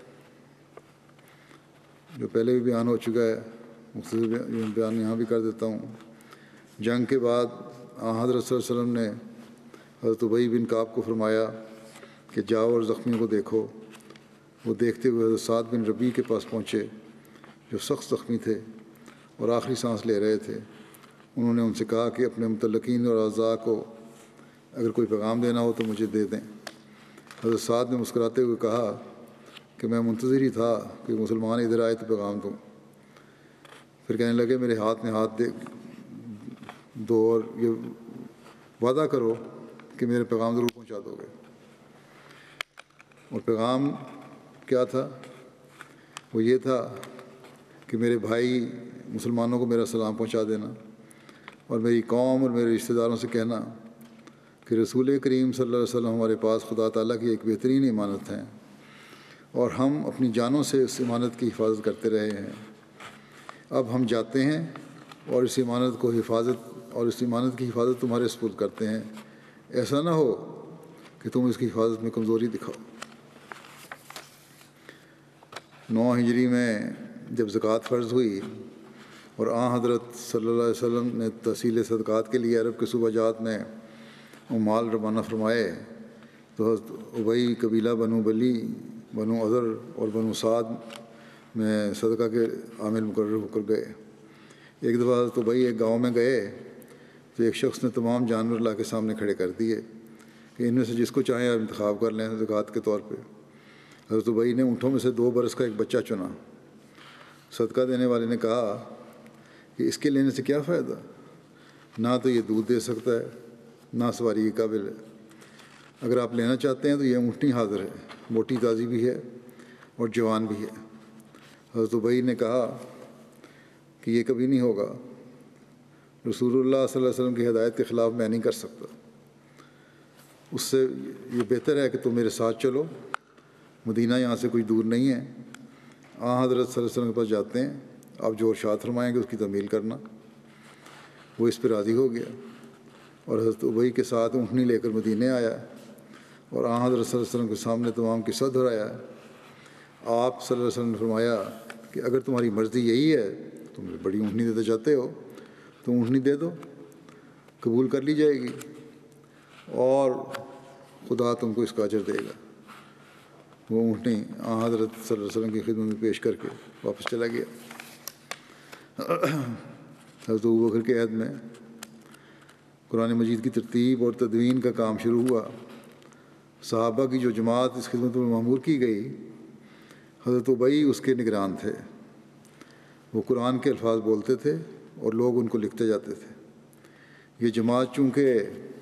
B: جو پہلے بھی بیان ہو چکا ہے، مختصر بیان یہاں بھی کر دیتا ہوں۔ جنگ کے بعد آن حضرت صلی اللہ علیہ وسلم نے حضرت ابی بن کعب کو فرمایا کہ جاؤ اور زخمیوں کو دیکھو۔ وہ دیکھتے ہوئے حضرت سعد بن ربیع کے پاس پہنچے جو سخت زخمی تھے اور آخری سانس لے رہے تھے۔ انہوں نے ان سے کہا کہ اپنے متعلقین اور اعضاء کو اگر کوئی پیغام دینا ہو تو مجھے دے دیں۔ حضرت سعد نے مسکراتے ہوئے کہا کہ میں منتظر ہی تھا کہ مسلمان ادھر آئے تو پیغام دوں۔ پھر کہنے لگے میرے ہاتھ میں ہاتھ دے دو اور یہ وعدہ کرو کہ میرے پیغام ضرور پہنچا دو گے۔ اور پیغام کیا تھا؟ وہ یہ تھا کہ میرے بھائی مسلمانوں کو میرا سلام پہنچا دینا، اور میری قوم اور میرے رشتہ داروں سے کہنا کہ رسول کریم صلی اللہ علیہ وسلم ہمارے پاس خدا تعالیٰ کی ایک بہترین امانت ہے، اور ہم اپنی جانوں سے اس امانت کی حفاظت کرتے رہے ہیں۔ اب ہم جاتے ہیں اور اس امانت کو حفاظت اور اس امانت کی حفاظت تمہارے سپرد کرتے ہیں، ایسا نہ ہو کہ تم اس کی حفاظت میں کمزوری دکھاؤ۔ نو ہجری میں جب زکوٰۃ فرض ہوئی اور آن حضرت صلی اللہ علیہ وسلم نے تحصیل صدقات کے لیے عرب کے صوبہ جات میں مال روانہ فرمائے تو حضرت ابئی قبیلہ بنو بلی، بنو عذر اور بنو سعد میں صدقہ کے عامل مقرر ہو کر گئے۔ ایک دفعہ حضرت ابئی ایک گاؤں میں گئے تو ایک شخص نے تمام جانور لا کے سامنے کھڑے کر دیے کہ ان میں سے جس کو چاہیں آپ انتخاب کر لیں زکوٰۃ کے طور پہ۔ حضرت ابئی نے اونٹوں میں سے دو برس کا ایک بچہ چنا۔ صدقہ دینے والے نے کہا کہ اس کے لینے سے کیا فائدہ، نہ تو یہ دودھ دے سکتا ہے نہ سواری کے قابل ہے، اگر آپ لینا چاہتے ہیں تو یہ اونٹنی حاضر ہے، موٹی تازی بھی ہے اور جوان بھی ہے۔ حضرت ابئی نے کہا کہ یہ کبھی نہیں ہوگا، رسول اللہ صلی اللہ علیہ وسلم کی ہدایت کے خلاف میں نہیں کر سکتا، اس سے یہ بہتر ہے کہ تم میرے ساتھ چلو، مدینہ یہاں سے کچھ دور نہیں ہے، آن حضرت صلی اللہ علیہ وسلم کے پاس جاتے ہیں، آپ جو ارشاد فرمائیں گے اس کی تعمیل کرنا۔ وہ اس پہ راضی ہو گیا اور حضرت ابئی کے ساتھ اونٹنی لے کر مدینے آیا اور آن حضرت صلی اللہ علیہ وسلم کے سامنے تمام قصہ دہرایا۔ آپ صلی اللہ علیہ وسلم نے فرمایا کہ اگر تمہاری مرضی یہی ہے، تم بڑی اونٹنی دینا چاہتے ہو تو اونٹنی دے دو، قبول کر لی جائے گی اور خدا تم کو اس کا اجر دے گا۔ وہ اونٹنی آن حضرت صلی اللہ علیہ وسلم کی خدمت میں پیش کر کے واپس چلا گیا۔ حضرت ابوبکر کے عہد میں قرآن مجید کی ترتیب اور تدوین کا کام شروع ہوا۔ صحابہ کی جو جماعت اس خدمت میں مامور کی گئی، حضرت ابئی اس کے نگران تھے۔ وہ قرآن کے الفاظ بولتے تھے اور لوگ ان کو لکھتے جاتے تھے۔ یہ جماعت چونکہ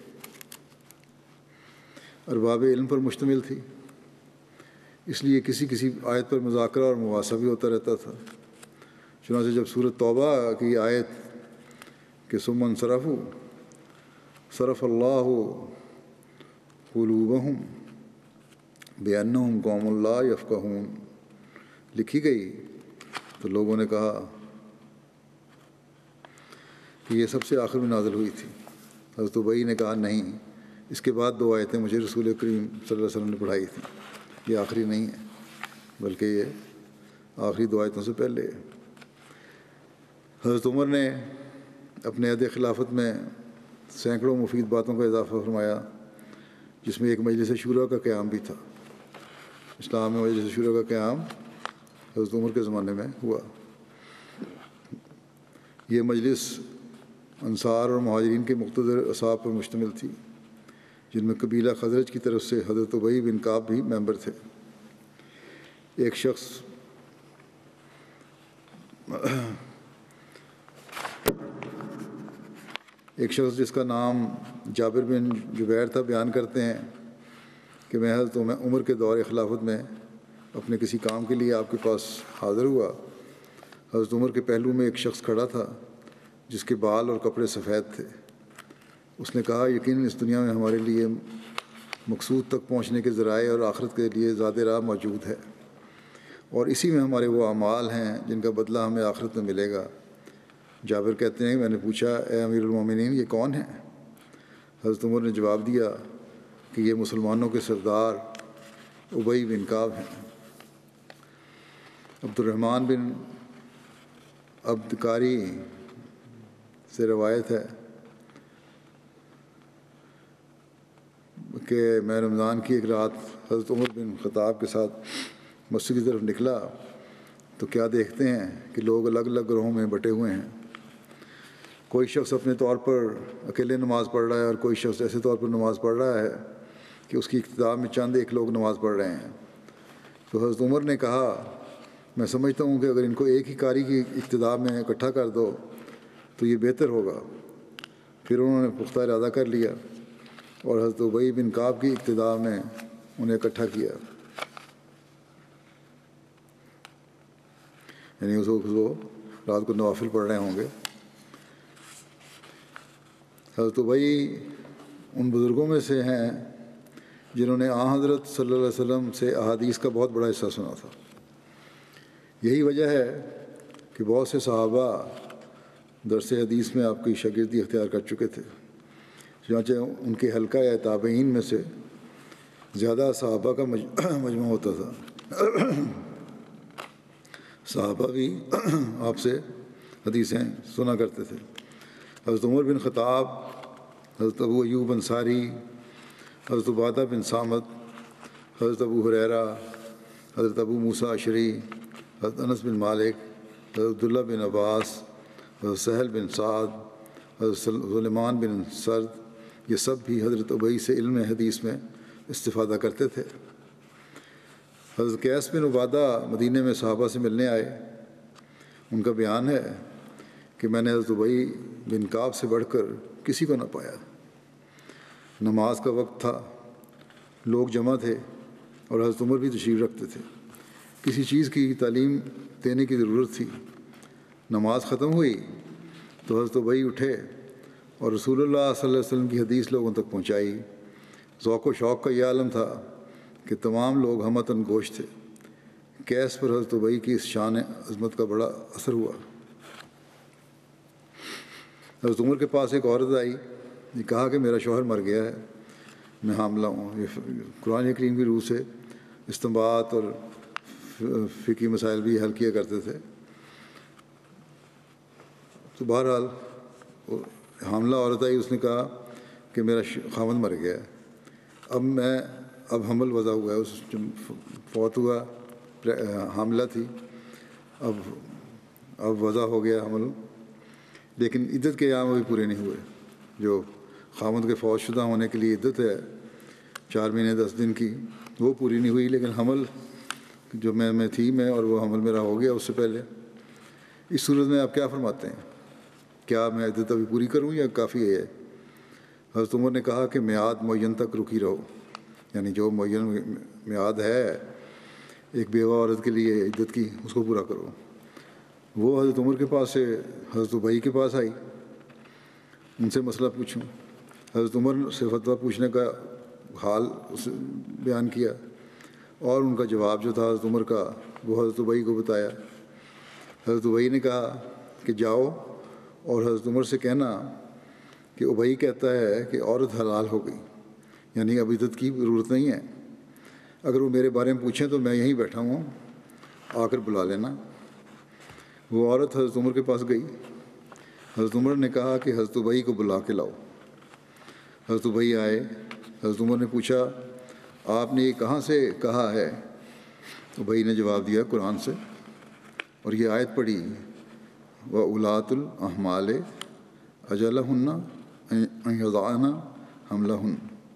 B: ارباب علم پر مشتمل تھی، اس لیے کسی کسی آیت پر مذاکرہ اور مباحثہ بھی ہوتا رہتا تھا۔ چنانچہ جب سورۃ توبہ کی آیت کہ ثم انصرفوا صرف اللہ قلوبہم بانہم قوم لا یفقہون لکھی گئی تو لوگوں نے کہا کہ یہ سب سے آخر میں نازل ہوئی تھی۔ حضرت ابئی نے کہا نہیں، اس کے بعد دو آیتیں مجھے رسول کریم صلی اللہ علیہ وسلم نے پڑھائی تھیں، یہ آخری نہیں ہے بلکہ یہ آخری دو آیتوں سے پہلے ہے۔ حضرت عمر نے اپنے عہد خلافت میں سینکڑوں مفید باتوں کا اضافہ فرمایا، جس میں ایک مجلس شورا کا قیام بھی تھا۔ اسلام میں مجلس شورا کا قیام حضرت عمر کے زمانے میں ہوا۔ یہ مجلس انصار اور مہاجرین کے مقتدر اصحاب پر مشتمل تھی، جن میں قبیلہ خزرج کی طرف سے حضرت ابئی بن کعب بھی ممبر تھے۔ ایک شخص ایک شخص جس کا نام جابر بن جبیر تھا بیان کرتے ہیں کہ میں حضرت عمر کے دور خلافت میں اپنے کسی کام کے لیے آپ کے پاس حاضر ہوا۔ حضرت عمر کے پہلو میں ایک شخص کھڑا تھا جس کے بال اور کپڑے سفید تھے۔ اس نے کہا یقیناً اس دنیا میں ہمارے لیے مقصود تک پہنچنے کے ذرائع اور آخرت کے لیے زیادہ راہ موجود ہے، اور اسی میں ہمارے وہ اعمال ہیں جن کا بدلہ ہمیں آخرت میں ملے گا۔ جابر کہتے ہیں کہ میں نے پوچھا اے امیر المومنین یہ کون ہیں؟ حضرت عمر نے جواب دیا کہ یہ مسلمانوں کے سردار ابئی بن کعب ہیں۔ عبد الرحمن بن عبدکاری سے روایت ہے کہ میں رمضان کی ایک رات حضرت عمر بن خطاب کے ساتھ مسجد کی طرف نکلا تو کیا دیکھتے ہیں کہ لوگ الگ الگ گروہوں میں بٹے ہوئے ہیں۔ کوئی شخص اپنے طور پر اکیلے نماز پڑھ رہا ہے اور کوئی شخص ایسے طور پر نماز پڑھ رہا ہے کہ اس کی ابتدا میں چند ایک لوگ نماز پڑھ رہے ہیں۔ تو حضرت عمر نے کہا میں سمجھتا ہوں کہ اگر ان کو ایک ہی قاری کی ابتدا میں اکٹھا کر دو تو یہ بہتر ہوگا۔ پھر انہوں نے پختہ ارادہ کر لیا اور حضرت ابئی بن کعب کی ابتدا میں انہیں اکٹھا کیا۔ یعنی اس وقت وہ رات کو نوافل پڑھ رہے ہوں گے۔ حضرت ابی ان بزرگوں میں سے ہیں جنہوں نے آن حضرت صلی اللہ علیہ وسلم سے احادیث کا بہت بڑا حصہ سنا تھا۔ یہی وجہ ہے کہ بہت سے صحابہ درس حدیث میں آپ کی شاگردی اختیار کر چکے تھے، چنانچہ ان کے حلقہ یا تابعین میں سے زیادہ صحابہ کا مجمع ہوتا تھا۔ صحابہ بھی آپ سے حدیثیں سنا کرتے تھے۔ حضرت عمر بن خطاب، حضرت ابو ایوب انصاری، حضرت عبادہ بن صامت، حضرت ابو ہریرہ، حضرت ابو موسیٰ اشعری، حضرت انس بن مالک، حضرت عبداللہ بن عباس، حضرت سہل بن سعد، حضرت سلیمان بن سرد، یہ سب بھی حضرت ابی سے علم حدیث میں استفادہ کرتے تھے۔ حضرت قیس بن عبادہ مدینہ میں صحابہ سے ملنے آئے۔ ان کا بیان ہے کہ میں نے حضرت ابی بن کعب سے بڑھ کر کسی کو نہ پایا۔ نماز کا وقت تھا، لوگ جمع تھے اور حضرت عمر بھی تشریف رکھتے تھے۔ کسی چیز کی تعلیم دینے کی ضرورت تھی۔ نماز ختم ہوئی تو حضرت ابی اٹھے اور رسول اللہ صلی اللہ علیہ وسلم کی حدیث لوگوں تک پہنچائی۔ ذوق و شوق کا یہ عالم تھا کہ تمام لوگ ہمتاً گوش تھے۔ قیس پر حضرت ابی کی اس شان عظمت کا بڑا اثر ہوا۔ حضرت عمر کے پاس ایک عورت آئی، یہ کہا کہ میرا شوہر مر گیا ہے، میں حاملہ ہوں۔ یہ قرآن کریم کی روح سے استنباط اور فقہی مسائل بھی حل کیا کرتے تھے۔ تو بہرحال وہ حاملہ عورت آئی، اس نے کہا کہ میرا خاوند مر گیا ہے، اب میں اب حمل وضع ہوا ہے، اس فوت ہوا، حاملہ تھی، اب اب وضع ہو گیا حمل، لیکن عدت کے ایام ابھی پورے نہیں ہوئے۔ جو خاوند کے فوت شدہ ہونے کے لیے عدت ہے چار مہینے دس دن کی، وہ پوری نہیں ہوئی، لیکن حمل جو میں میں تھی میں اور وہ حمل میرا ہو گیا اس سے پہلے۔ اس صورت میں آپ کیا فرماتے ہیں؟ کیا میں عدت ابھی پوری کروں یا کافی ہے؟ حضرت عمر نے کہا کہ میعاد معین تک رکی رہو، یعنی جو معین میعاد ہے ایک بیوہ عورت کے لیے عدت کی، اس کو پورا کرو۔ وہ حضرت عمر کے پاس سے حضرت ابی کے پاس آئی، ان سے مسئلہ پوچھوں۔ حضرت عمر سے فتویٰ پوچھنے کا حال اس بیان کیا اور ان کا جواب جو تھا حضرت عمر کا وہ حضرت ابی کو بتایا۔ حضرت ابی نے کہا کہ جاؤ اور حضرت عمر سے کہنا کہ ابی کہتا ہے کہ عورت حلال ہو گئی، یعنی اب عدت کی ضرورت نہیں ہے، اگر وہ میرے بارے میں پوچھیں تو میں یہیں بیٹھا ہوں، آ کر بلا لینا۔ وہ عورت حضرت عمر کے پاس گئی۔ حضرت عمر نے کہا کہ حضرت ابی کو بلا کے لاؤ۔ حضرت ابی آئے۔ حضرت عمر نے پوچھا آپ نے یہ کہاں سے کہا ہے؟ ابی نے جواب دیا قرآن سے، اور یہ آیت پڑھی وَأُولَاتُ الْأَحْمَالِ أَجَلَهُنَّ أَن يَضَعْنَ حَمْلَهُنَّ،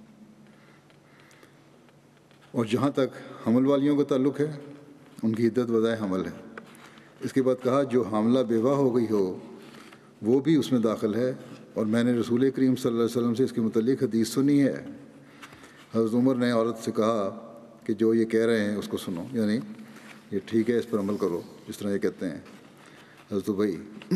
B: اور جہاں تک حمل والیوں کا تعلق ہے ان کی عدت وضع حمل ہے۔ اس کے بعد کہا جو حاملہ بیوہ ہو گئی ہو وہ بھی اس میں داخل ہے، اور میں نے رسول کریم صلی اللہ علیہ وسلم سے اس کے متعلق حدیث سنی ہے۔ حضرت عمر نے عورت سے کہا کہ جو یہ کہہ رہے ہیں اس کو سنو، یعنی یہ ٹھیک ہے، اس پر عمل کرو جس طرح یہ کہتے ہیں۔ حضرت ابی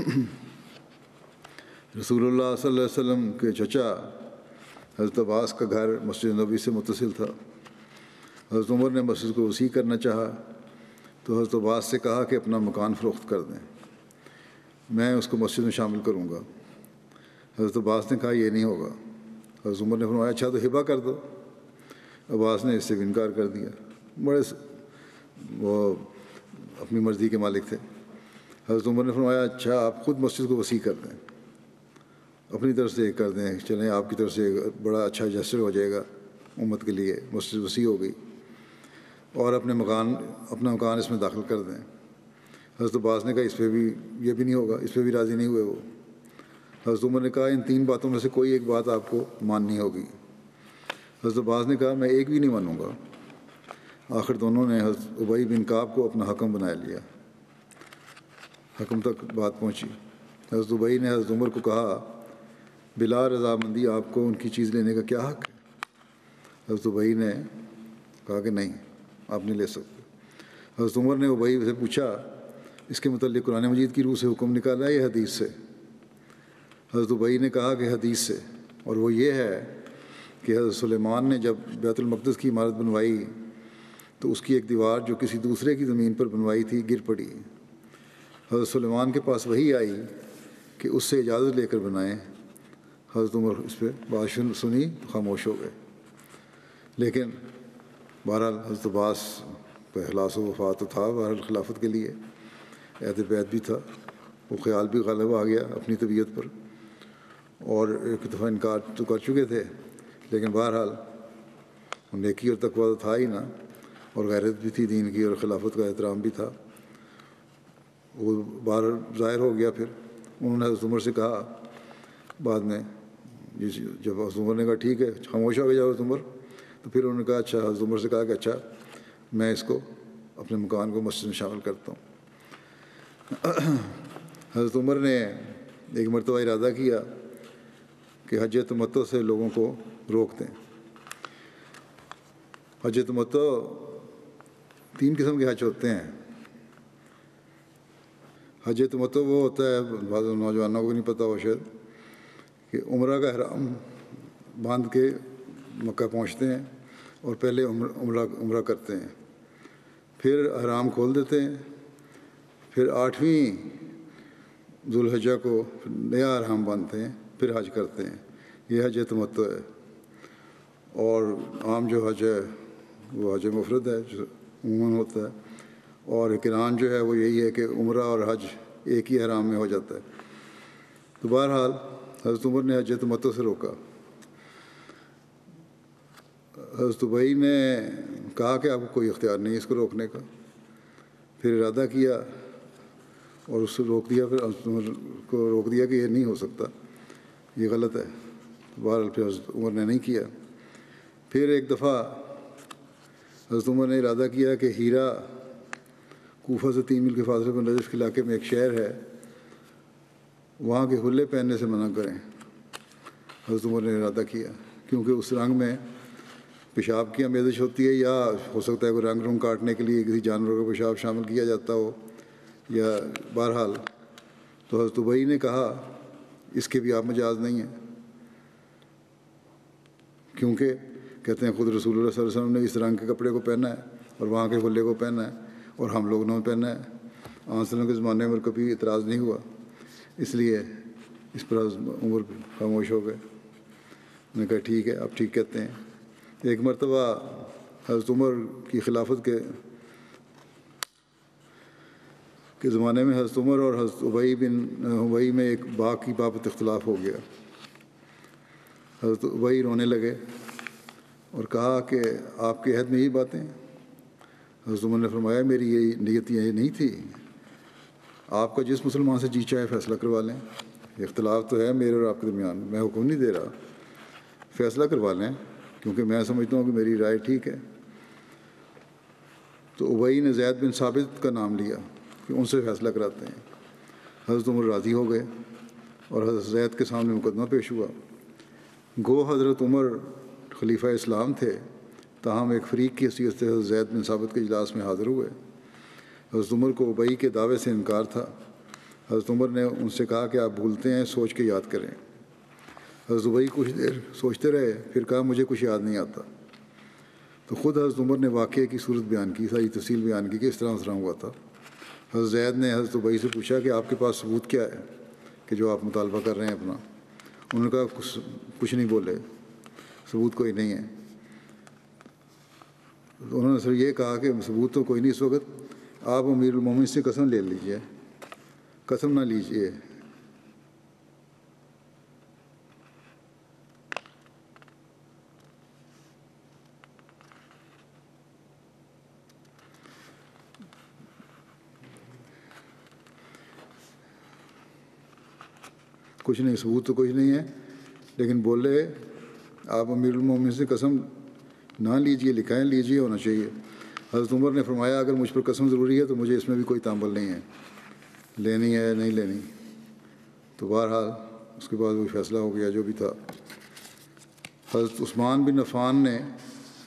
B: رسول اللہ صلی اللہ علیہ وسلم کے چچا حضرت عباس کا گھر مسجد نبوی سے متصل تھا۔ حضرت عمر نے مسجد کو وسیع کرنا چاہا تو حضرت عباس سے کہا کہ اپنا مکان فروخت کر دیں، میں اس کو مسجد میں شامل کروں گا۔ حضرت عباس نے کہا یہ نہیں ہوگا۔ حضرت عمر نے فرمایا اچھا تو ہبہ کر دو۔ عباس نے اس سے انکار کر دیا، بڑے وہ اپنی مرضی کے مالک تھے۔ حضرت عمر نے فرمایا اچھا آپ خود مسجد کو وسیع کر دیں، اپنی طرف سے کر دیں، چلیں آپ کی طرف سے بڑا اچھا جسر ہو جائے گا امت کے لیے۔ مسجد وسیع ہو گئی اور اپنے مکان اپنا مکان اس میں داخل کر دیں۔ حضرت عباس نے کہا اس پہ بھی یہ بھی نہیں ہوگا، اس پہ بھی راضی نہیں ہوئے وہ۔ حضرت عمر نے کہا ان تین باتوں میں سے کوئی ایک بات آپ کو ماننی ہوگی۔ حضرت عباس نے کہا میں ایک بھی نہیں مانوں گا۔ آخر دونوں نے حضرت ابی بن کعب کو اپنا حکم بنا لیا۔ حکم تک بات پہنچی۔ حضرت ابی نے حضرت عمر کو کہا بلا رضامندی آپ کو ان کی چیز لینے کا کیا حق ہے؟ حضرت ابی نے کہا کہ نہیں، آپ نہیں لے سکتے۔ حضرت عمر نے ابی سے پوچھا اس کے متعلق قرآن مجید کی روح سے حکم نکالا ہے یا حدیث سے؟ حضرت ابی نے کہا کہ حدیث سے، اور وہ یہ ہے کہ حضرت سلیمان نے جب بیت المقدس کی عمارت بنوائی تو اس کی ایک دیوار جو کسی دوسرے کی زمین پر بنوائی تھی گر پڑی۔ حضرت سلیمان کے پاس وحی آئی کہ اس سے اجازت لے کر بنائیں۔ حضرت عمر اس پہ بات سنی تو خاموش ہو گئے، لیکن بہرحال حضرت عباس پہ اخلاص و وفات تو تھا، بہرحال خلافت کے لیے عہد بیعت بھی تھا، وہ خیال بھی غالب آ گیا اپنی طبیعت پر، اور ایک دفعہ انکار تو کر چکے تھے، لیکن بہرحال نیکی اور تقویٰ تو تھا ہی نا، اور غیرت بھی تھی دین کی، اور خلافت کا احترام بھی تھا، وہ باہر ظاہر ہو گیا۔ پھر انہوں نے حضرت عمر سے کہا بعد میں، جب حضرت عمر نے کہا ٹھیک ہے، خاموش ہو گیا حضرت عمر، تو پھر انہوں نے کہا اچھا، حضرت عمر سے کہا کہ اچھا میں اس کو اپنے مکان کو مسجد میں شامل کرتا ہوں۔ حضرت عمر نے ایک مرتبہ ارادہ کیا کہ حج تمتع سے لوگوں کو روک دیں۔ حج تمتع تین قسم کے حج ہوتے ہیں۔ حج تمتع وہ ہوتا ہے، بعض نوجوانوں کو نہیں پتہ ہو شاید، کہ عمرہ کا احرام باندھ کے مکہ پہنچتے ہیں اور پہلے عمرہ عمرہ کرتے ہیں، پھر احرام کھول دیتے ہیں، پھر آٹھویں ذوالحجہ کو نیا احرام باندھتے ہیں، پھر حج کرتے ہیں۔ یہ حج تمتع ہے۔ اور عام جو حج ہے وہ حج مفرد ہے جو عموماً ہوتا ہے، اور قران جو ہے وہ یہی ہے کہ عمرہ اور حج ایک ہی احرام میں ہو جاتا ہے۔ تو بہرحال حضرت عمر نے حج تمتع سے روکا۔ حضرت ابی نے کہا کہ آپ کو کوئی اختیار نہیں اس کو روکنے کا، پھر ارادہ کیا اور اس سے روک دیا، پھر حضرت عمر کو روک دیا کہ یہ نہیں ہو سکتا، یہ غلط ہے۔ بہرحال پھر حضرت عمر نے نہیں کیا۔ پھر ایک دفعہ حضرت عمر نے ارادہ کیا کہ ہیرا کوفہ سے تین میل کے فاصلے پر نجف کے علاقے میں ایک شہر ہے، وہاں کے حلے پہننے سے منع کریں۔ حضرت عمر نے ارادہ کیا کیونکہ اس رنگ میں پیشاب کی آمیزش ہوتی ہے، یا ہو سکتا ہے کوئی رنگ رنگ کاٹنے کے لیے کسی جانور کا پیشاب شامل کیا جاتا ہو، یا بہرحال تو حضرت ابی نے کہا اس کے بھی آپ مجاز نہیں ہیں، کیونکہ کہتے ہیں خود رسول اللہ صلی اللہ علیہ وسلم نے اس رنگ کے کپڑے کو پہنا ہے اور وہاں کے حلے کو پہنا ہے، اور ہم لوگوں نے پہنا ہے۔ آن وسلم کے زمانے میں کبھی اعتراض نہیں ہوا، اس لیے اس پر عمر خاموش ہو گئے۔ میں نے کہا ٹھیک ہے، آپ ٹھیک کہتے ہیں۔ ایک مرتبہ حضرت عمر کی خلافت کے کے زمانے میں حضرت عمر اور حضرت ابی بن ابی میں ایک باغ کی بابت اختلاف ہو گیا۔ حضرت ابی رونے لگے اور کہا کہ آپ کے عہد میں یہی باتیں ہیں۔ حضرت عمر نے فرمایا میری یہ نیت یہ نہیں تھی، آپ کا جس مسلمان سے جی چاہے فیصلہ کروا لیں، اختلاف تو ہے میرے اور آپ کے درمیان، میں حکم نہیں دے رہا، فیصلہ کروا لیں، کیونکہ میں سمجھتا ہوں کہ میری رائے ٹھیک ہے۔ تو ابی نے زید بن ثابت کا نام لیا کہ ان سے فیصلہ کراتے ہیں۔ حضرت عمر راضی ہو گئے اور حضرت زید کے سامنے مقدمہ پیش ہوا۔ گو حضرت عمر خلیفہ اسلام تھے، تاہم ایک فریق کی حیثیت سے حضرت زید بن ثابت کے اجلاس میں حاضر ہوئے۔ حضرت عمر کو ابی کے دعوے سے انکار تھا۔ حضرت عمر نے ان سے کہا کہ آپ بھولتے ہیں، سوچ کے یاد کریں۔ حضرت ابی کچھ دیر سوچتے رہے، پھر کہا مجھے کچھ یاد نہیں آتا۔ تو خود حضرت عمر نے واقعے کی صورت بیان کی، ساری تفصیل بیان کی کہ اس طرح اس طرح ہوا تھا۔ حضرت زید نے حضرت ابی سے پوچھا کہ آپ کے پاس ثبوت کیا ہے کہ جو آپ مطالبہ کر رہے ہیں اپنا؟ انہوں نے کہا کچھ کچھ نہیں بولے، ثبوت کوئی نہیں ہے۔ انہوں نے صرف یہ کہا کہ ثبوت تو کوئی نہیں اس وقت، آپ امیر المومنین سے قسم لے لیجئے۔ قسم نہ لیجئے۔ کچھ نہیں، ثبوت تو کچھ نہیں ہے، لیکن بولے آپ امیر المومنین سے قسم نہ لیجئے، لکھائیں لیجئے ہونا چاہیے۔ حضرت عمر نے فرمایا اگر مجھ پر قسم ضروری ہے تو مجھے اس میں بھی کوئی تامل نہیں ہے، لینی ہے نہیں لینی۔ تو بہرحال اس کے بعد وہ فیصلہ ہو گیا جو بھی تھا۔ حضرت عثمان بن عفان نے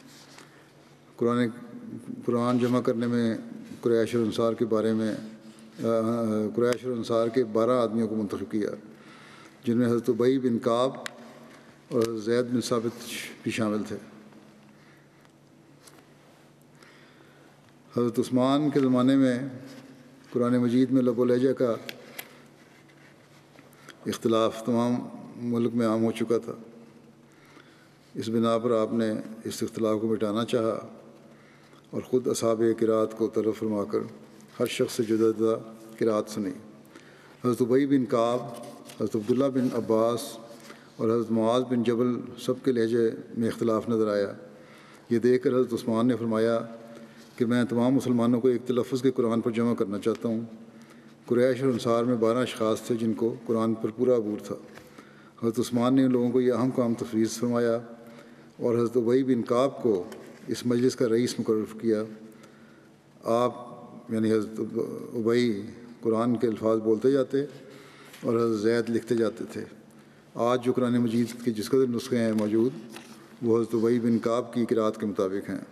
B: قرآن قرآن جمع کرنے میں قریش اور انصار کے بارے میں قریش اور انصار کے بارہ آدمیوں کو منتخب کیا، جن میں حضرت ابی بن کعب اور حضرت زید بن ثابت بھی شامل تھے۔ حضرت عثمان کے زمانے میں قرآن مجید میں لب و لہجہ کا اختلاف تمام ملک میں عام ہو چکا تھا۔ اس بنا پر آپ نے اس اختلاف کو مٹانا چاہا اور خود اصحاب قرات کو طلب فرما کر ہر شخص سے جدا جدا قرات سنی۔ حضرت ابی بن کعب، حضرت عبداللہ بن عباس اور حضرت معاذ بن جبل سب کے لہجے میں اختلاف نظر آیا۔ یہ دیکھ کر حضرت عثمان نے فرمایا کہ میں تمام مسلمانوں کو ایک تلفظ کے قرآن پر جمع کرنا چاہتا ہوں۔ قریش اور انصار میں بارہ اشخاص تھے جن کو قرآن پر پورا عبور تھا۔ حضرت عثمان نے ان لوگوں کو یہ اہم کام تفویض فرمایا اور حضرت ابی بن کعب کو اس مجلس کا رئیس مقرر کیا۔ آپ یعنی حضرت ابی قرآن کے الفاظ بولتے جاتے اور حضرت زید لکھتے جاتے تھے۔ آج جو قرآن مجید کے جس قدر نسخے ہیں موجود، وہ حضرت ابی بن کعب کی قرات کے مطابق ہیں۔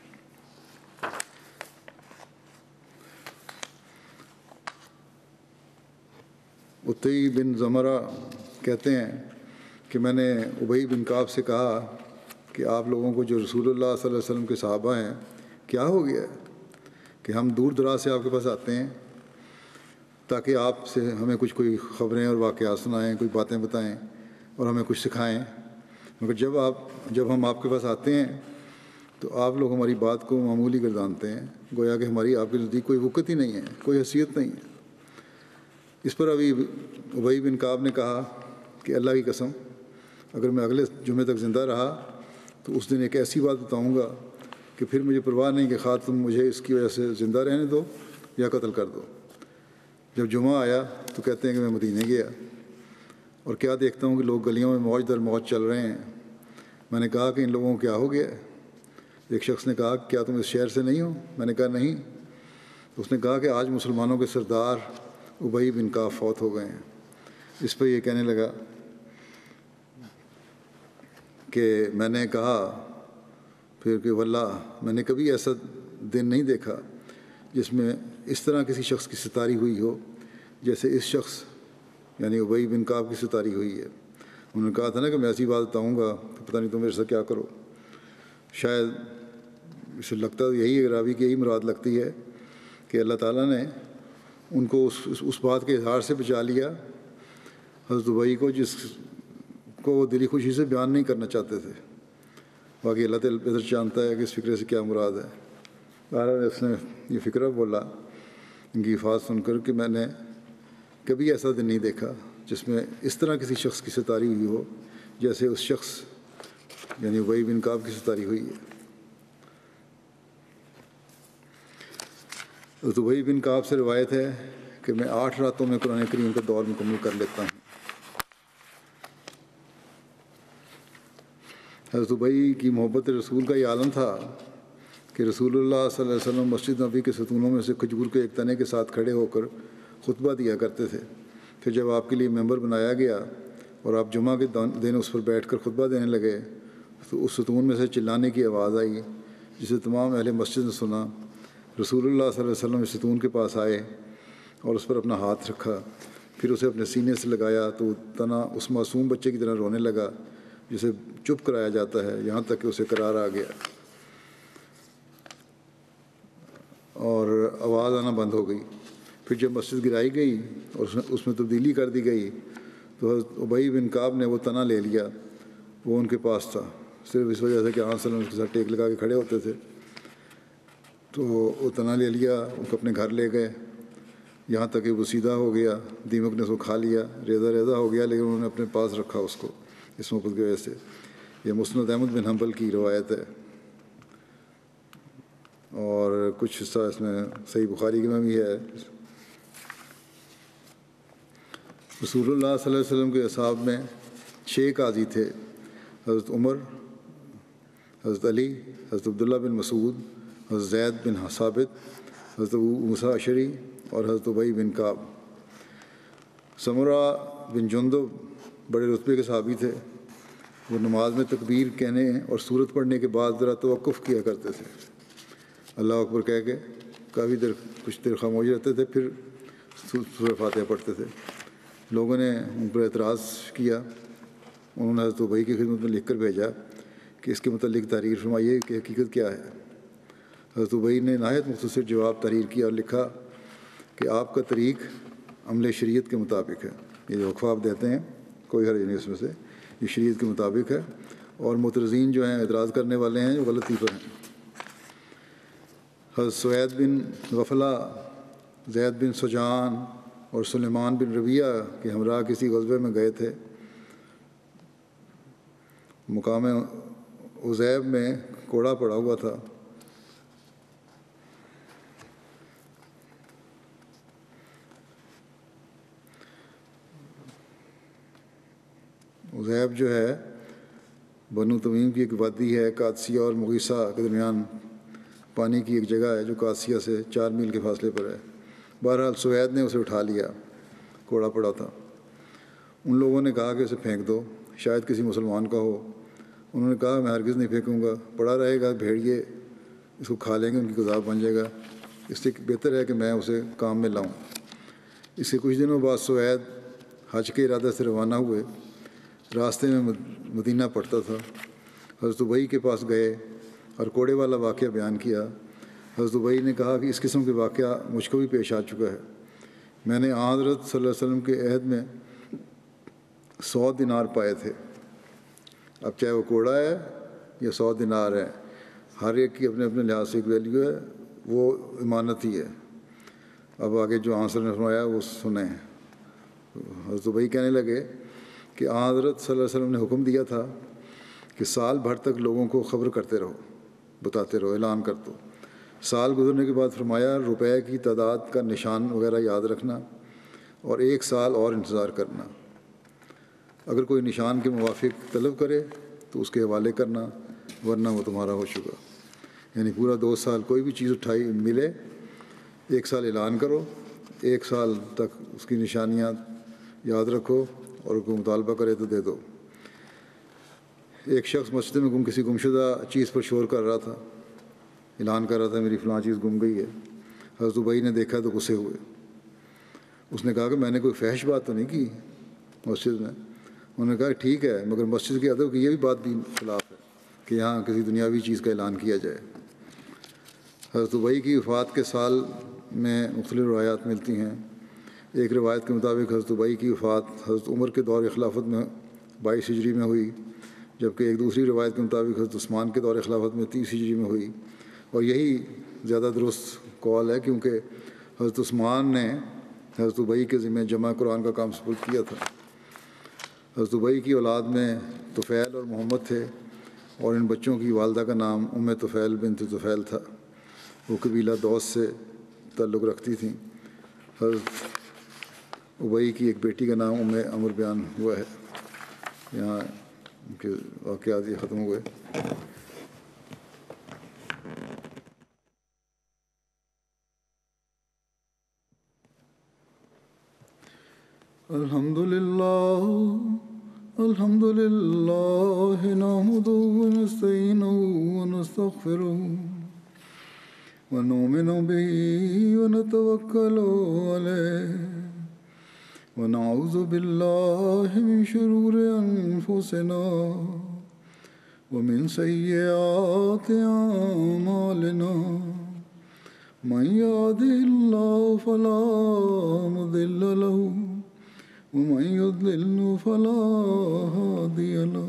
B: عطی بن زمرہ کہتے ہیں کہ میں نے ابی بن کعب سے کہا کہ آپ لوگوں کو جو رسول اللہ صلی اللہ علیہ وسلم کے صحابہ ہیں کیا ہو گیا ہے کہ ہم دور دراز سے آپ کے پاس آتے ہیں تاکہ آپ سے ہمیں کچھ کوئی خبریں اور واقعات سنائیں، کوئی باتیں بتائیں اور ہمیں کچھ سکھائیں، مگر جب آپ جب ہم آپ کے پاس آتے ہیں تو آپ لوگ ہماری بات کو معمولی گردانتے ہیں، گویا کہ ہماری آپ کے نزدیک کوئی وقت ہی نہیں ہے، کوئی حیثیت نہیں ہے۔ اس پر ابھی ابی بن کعب نے کہا کہ اللہ کی قسم اگر میں اگلے جمعے تک زندہ رہا تو اس دن ایک ایسی بات بتاؤں گا کہ پھر مجھے پرواہ نہیں کہ خواہ تم مجھے اس کی وجہ سے زندہ رہنے دو یا قتل کر دو۔ جب جمعہ آیا تو کہتے ہیں کہ میں مدینے گیا اور کیا دیکھتا ہوں کہ لوگ گلیوں میں موج در موج چل رہے ہیں۔ میں نے کہا کہ ان لوگوں کو کیا ہو گیا ہے؟ ایک شخص نے کہا کیا تم اس شہر سے نہیں ہو؟ میں نے کہا نہیں۔ اس نے کہا کہ آج مسلمانوں کے سردار ابی بن کعب فوت ہو گئے ہیں۔ اس پہ یہ کہنے لگا کہ میں نے کہا پھر کہ واللہ میں نے کبھی ایسا دن نہیں دیکھا جس میں اس طرح کسی شخص کی ستاری ہوئی ہو جیسے اس شخص یعنی ابی بن کعب کی ستاری ہوئی ہے۔ انہوں نے کہا تھا نا کہ میں ایسی بات بتاؤں گا تو پتہ نہیں تم میرے سے کیا کرو۔ شاید اسے لگتا یہی ہے، راوی کی یہی مراد لگتی ہے کہ اللہ تعالیٰ نے ان کو اس اس بات کے اظہار سے بچا لیا، حضرت ابی کو، جس کو وہ دلی خوشی سے بیان نہیں کرنا چاہتے تھے۔ باقی اللہ تعالیٰ بہتر جانتا ہے کہ اس فکرے سے کیا مراد ہے۔ بہرحال اس نے یہ فکرہ بولا ان کی الفاظ سن کر کہ میں نے کبھی ایسا دن نہیں دیکھا جس میں اس طرح کسی شخص کی ستاری ہوئی ہو جیسے اس شخص یعنی ابی بن کعب کی ستاری ہوئی ہے۔ حضرت ابی بن کعب سے روایت ہے کہ میں آٹھ راتوں میں قرآن کریم کا دور مکمل کر لیتا ہوں۔ حضرت ابی کی محبت رسول کا یہ عالم تھا کہ رسول اللہ صلی اللہ علیہ وسلم مسجد نبی کے ستونوں میں سے کھجور کے ایک تنے کے ساتھ کھڑے ہو کر خطبہ دیا کرتے تھے۔ پھر جب آپ کے لیے ممبر بنایا گیا اور آپ جمعہ کے دن اس پر بیٹھ کر خطبہ دینے لگے تو اس ستون میں سے چلانے کی آواز آئی جسے تمام اہل مسجد نے سنا۔ رسول اللہ صلی اللہ علیہ وسلم اس ستون کے پاس آئے اور اس پر اپنا ہاتھ رکھا، پھر اسے اپنے سینے سے لگایا تو تنا اس معصوم بچے کی طرح رونے لگا جسے چپ کرایا جاتا ہے، یہاں تک کہ اسے قرار آ گیا اور آواز آنا بند ہو گئی۔ پھر جب مسجد گرائی گئی اور اس میں تبدیلی کر دی گئی تو حضرت ابی بن کعب نے وہ تنا لے لیا، وہ ان کے پاس تھا، صرف اس وجہ سے کہ آن صلی اللہ علیہ وسلم اس کے ساتھ ٹیک لگا کے کھڑے ہوتے تھے۔ تو وہ تنا لے لیا، ان کو اپنے گھر لے گئے، یہاں تک کہ وہ سیدھا ہو گیا، دیمک نے اس کو کھا لیا، ریزہ ریزہ ہو گیا، لیکن انہوں نے اپنے پاس رکھا اس کو اس محبت کی وجہ سے۔ یہ مسند احمد بن حنبل کی روایت ہے اور کچھ حصہ اس میں صحیح بخاری میں بھی ہے۔ رسول اللہ صلی اللہ علیہ وسلم کے اصحاب میں چھ قاضی تھے، حضرت عمر، حضرت علی، حضرت عبداللہ بن مسعود، حضرت زید بن ثابت، حضرت ابو موسیٰ اشعری اور حضرت ابی بن کعب۔ سمرہ بن جندب بڑے رتبے کے صحابی تھے، وہ نماز میں تکبیر کہنے اور سورت پڑھنے کے بعد ذرا توقف کیا کرتے تھے، اللہ اکبر کہہ کے کافی دیر کچھ دیر خاموش رہتے تھے، پھر سورہ فاتحہ پڑھتے تھے. لوگوں نے ان پر اعتراض کیا. انہوں نے حضرت ابی کی خدمت میں لکھ کر بھیجا کہ اس کے متعلق تحریر فرمائیے کہ حقیقت کیا ہے. حضرت ابی نے نہایت مختصر جواب تحریر کیا اور لکھا کہ آپ کا طریق عمل شریعت کے مطابق ہے. یہ جو وقفہ آپ دیتے ہیں کوئی حرج نہیں اس میں سے, یہ شریعت کے مطابق ہے, اور معترضین جو ہیں, اعتراض کرنے والے ہیں, جو غلطی پر ہیں. حضرت سوید بن غفلہ, زید بن سجان اور سلیمان بن ربیہ کے ہمراہ کسی غزوے میں گئے تھے. مقام عزیب میں کوڑا پڑا ہوا تھا. عزیب جو ہے بنو تمیم کی ایک وادی ہے, قادسیہ اور مغیثہ کے درمیان پانی کی ایک جگہ ہے جو قادسیہ سے چار میل کے فاصلے پر ہے. بہرحال سوید نے اسے اٹھا لیا, کوڑا پڑا تھا. ان لوگوں نے کہا کہ اسے پھینک دو, شاید کسی مسلمان کا ہو. انہوں نے کہا میں ہرگز نہیں پھینکوں گا, پڑا رہے گا, بھیڑیے اس کو کھا لیں گے, ان کی غذا بن جائے گا, اس سے بہتر ہے کہ میں اسے کام میں لاؤں. اس کے کچھ دنوں بعد سوید حج کے ارادے سے روانہ ہوئے. راستے میں مدینہ پڑتا تھا. حضرت ابی کے پاس گئے اور کوڑے والا واقعہ بیان کیا. حضرت ابی نے کہا کہ اس قسم کے واقعہ مجھ کو بھی پیش آ چکا ہے. میں نے آن حضرت صلی اللہ علیہ وسلم کے عہد میں سو دینار پائے تھے. اب چاہے وہ کوڑا ہے یا سو دینار ہے, ہر ایک کی اپنے اپنے لحاظ سے ایک ویلیو ہے, وہ امانت ہی ہے. اب آگے جو آنسر نے فرمایا وہ سنیں. حضرت ابی کہنے لگے کہ آن حضرت صلی اللہ علیہ وسلم نے حکم دیا تھا کہ سال بھر تک لوگوں کو خبر کرتے رہو, بتاتے رہو, اعلان کر دو. سال گزرنے کے بعد فرمایا روپے کی تعداد کا نشان وغیرہ یاد رکھنا اور ایک سال اور انتظار کرنا. اگر کوئی نشان کے موافق طلب کرے تو اس کے حوالے کرنا, ورنہ وہ تمہارا ہو چکا. یعنی پورا دو سال کوئی بھی چیز اٹھائی ملے, ایک سال اعلان کرو, ایک سال تک اس کی نشانیاں یاد رکھو, اور کوئی مطالبہ کرے تو دے دو. ایک شخص مسجد میں گم کسی گمشدہ چیز پر شور کر رہا تھا, اعلان کر رہا تھا میری فلاں چیز گم گئی ہے. حضرت ابی نے دیکھا تو غصے ہوئے. اس نے کہا کہ میں نے کوئی فحش بات تو نہیں کی مسجد میں. انہوں نے کہا ٹھیک ہے, مگر مسجد کے ادب کی یہ بھی بات بھی خلاف ہے کہ یہاں کسی دنیاوی چیز کا اعلان کیا جائے. حضرت ابی کی وفات کے سال میں مختلف روایات ملتی ہیں. ایک روایت کے مطابق حضرت ابی کی وفات حضرت عمر کے دور خلافت میں بائیس ہجری میں ہوئی, جبکہ ایک دوسری روایت کے مطابق حضرت عثمان کے دور خلافت میں تیس ہجری میں ہوئی. اور یہی زیادہ درست قول ہے, کیونکہ حضرت عثمان نے حضرت ابی کے ذمہ جمع قرآن کا کام سپرد کیا تھا. حضرت ابی کی اولاد میں طفیل اور محمد تھے, اور ان بچوں کی والدہ کا نام ام طفیل بنت طفیل تھا. وہ قبیلہ دوس سے تعلق رکھتی تھیں. حضرت ابی کی ایک بیٹی کا نام ام عمر بیان ہوا ہے. یہاں ان کے واقعات یہ ختم ہوئے. الحمد للہ الحمد للہ نحمدہ ونستعینہ ونستغفرہ ونؤمن بہ ونتوکل علیہ ونعوذ باللہ من شرور انفسنا ومن سیئات اعمالنا من یهدہ اللہ فلا مضل لہ ومن يضلل فلا هادي له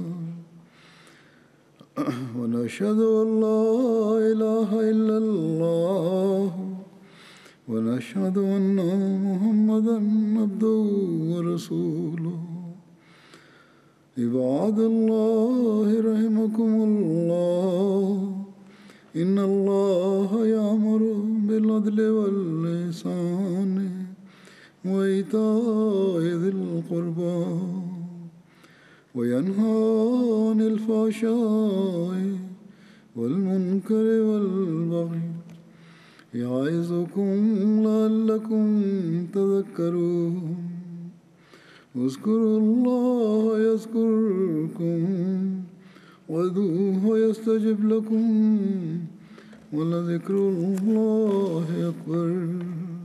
B: ونشهد أن لا إله إلا الله ونشهد أن محمدا عبده ورسوله. عباد الله رحمكم الله, إن الله يأمر بالعدل والإحسان وإيتاء ذي القربى وينهى عن الفحشاء والمنكر والبغي يعظكم لعلكم تذكرون. اذكروا الله يذكركم وادعوه يستجب لكم ولذكر الله أكبر.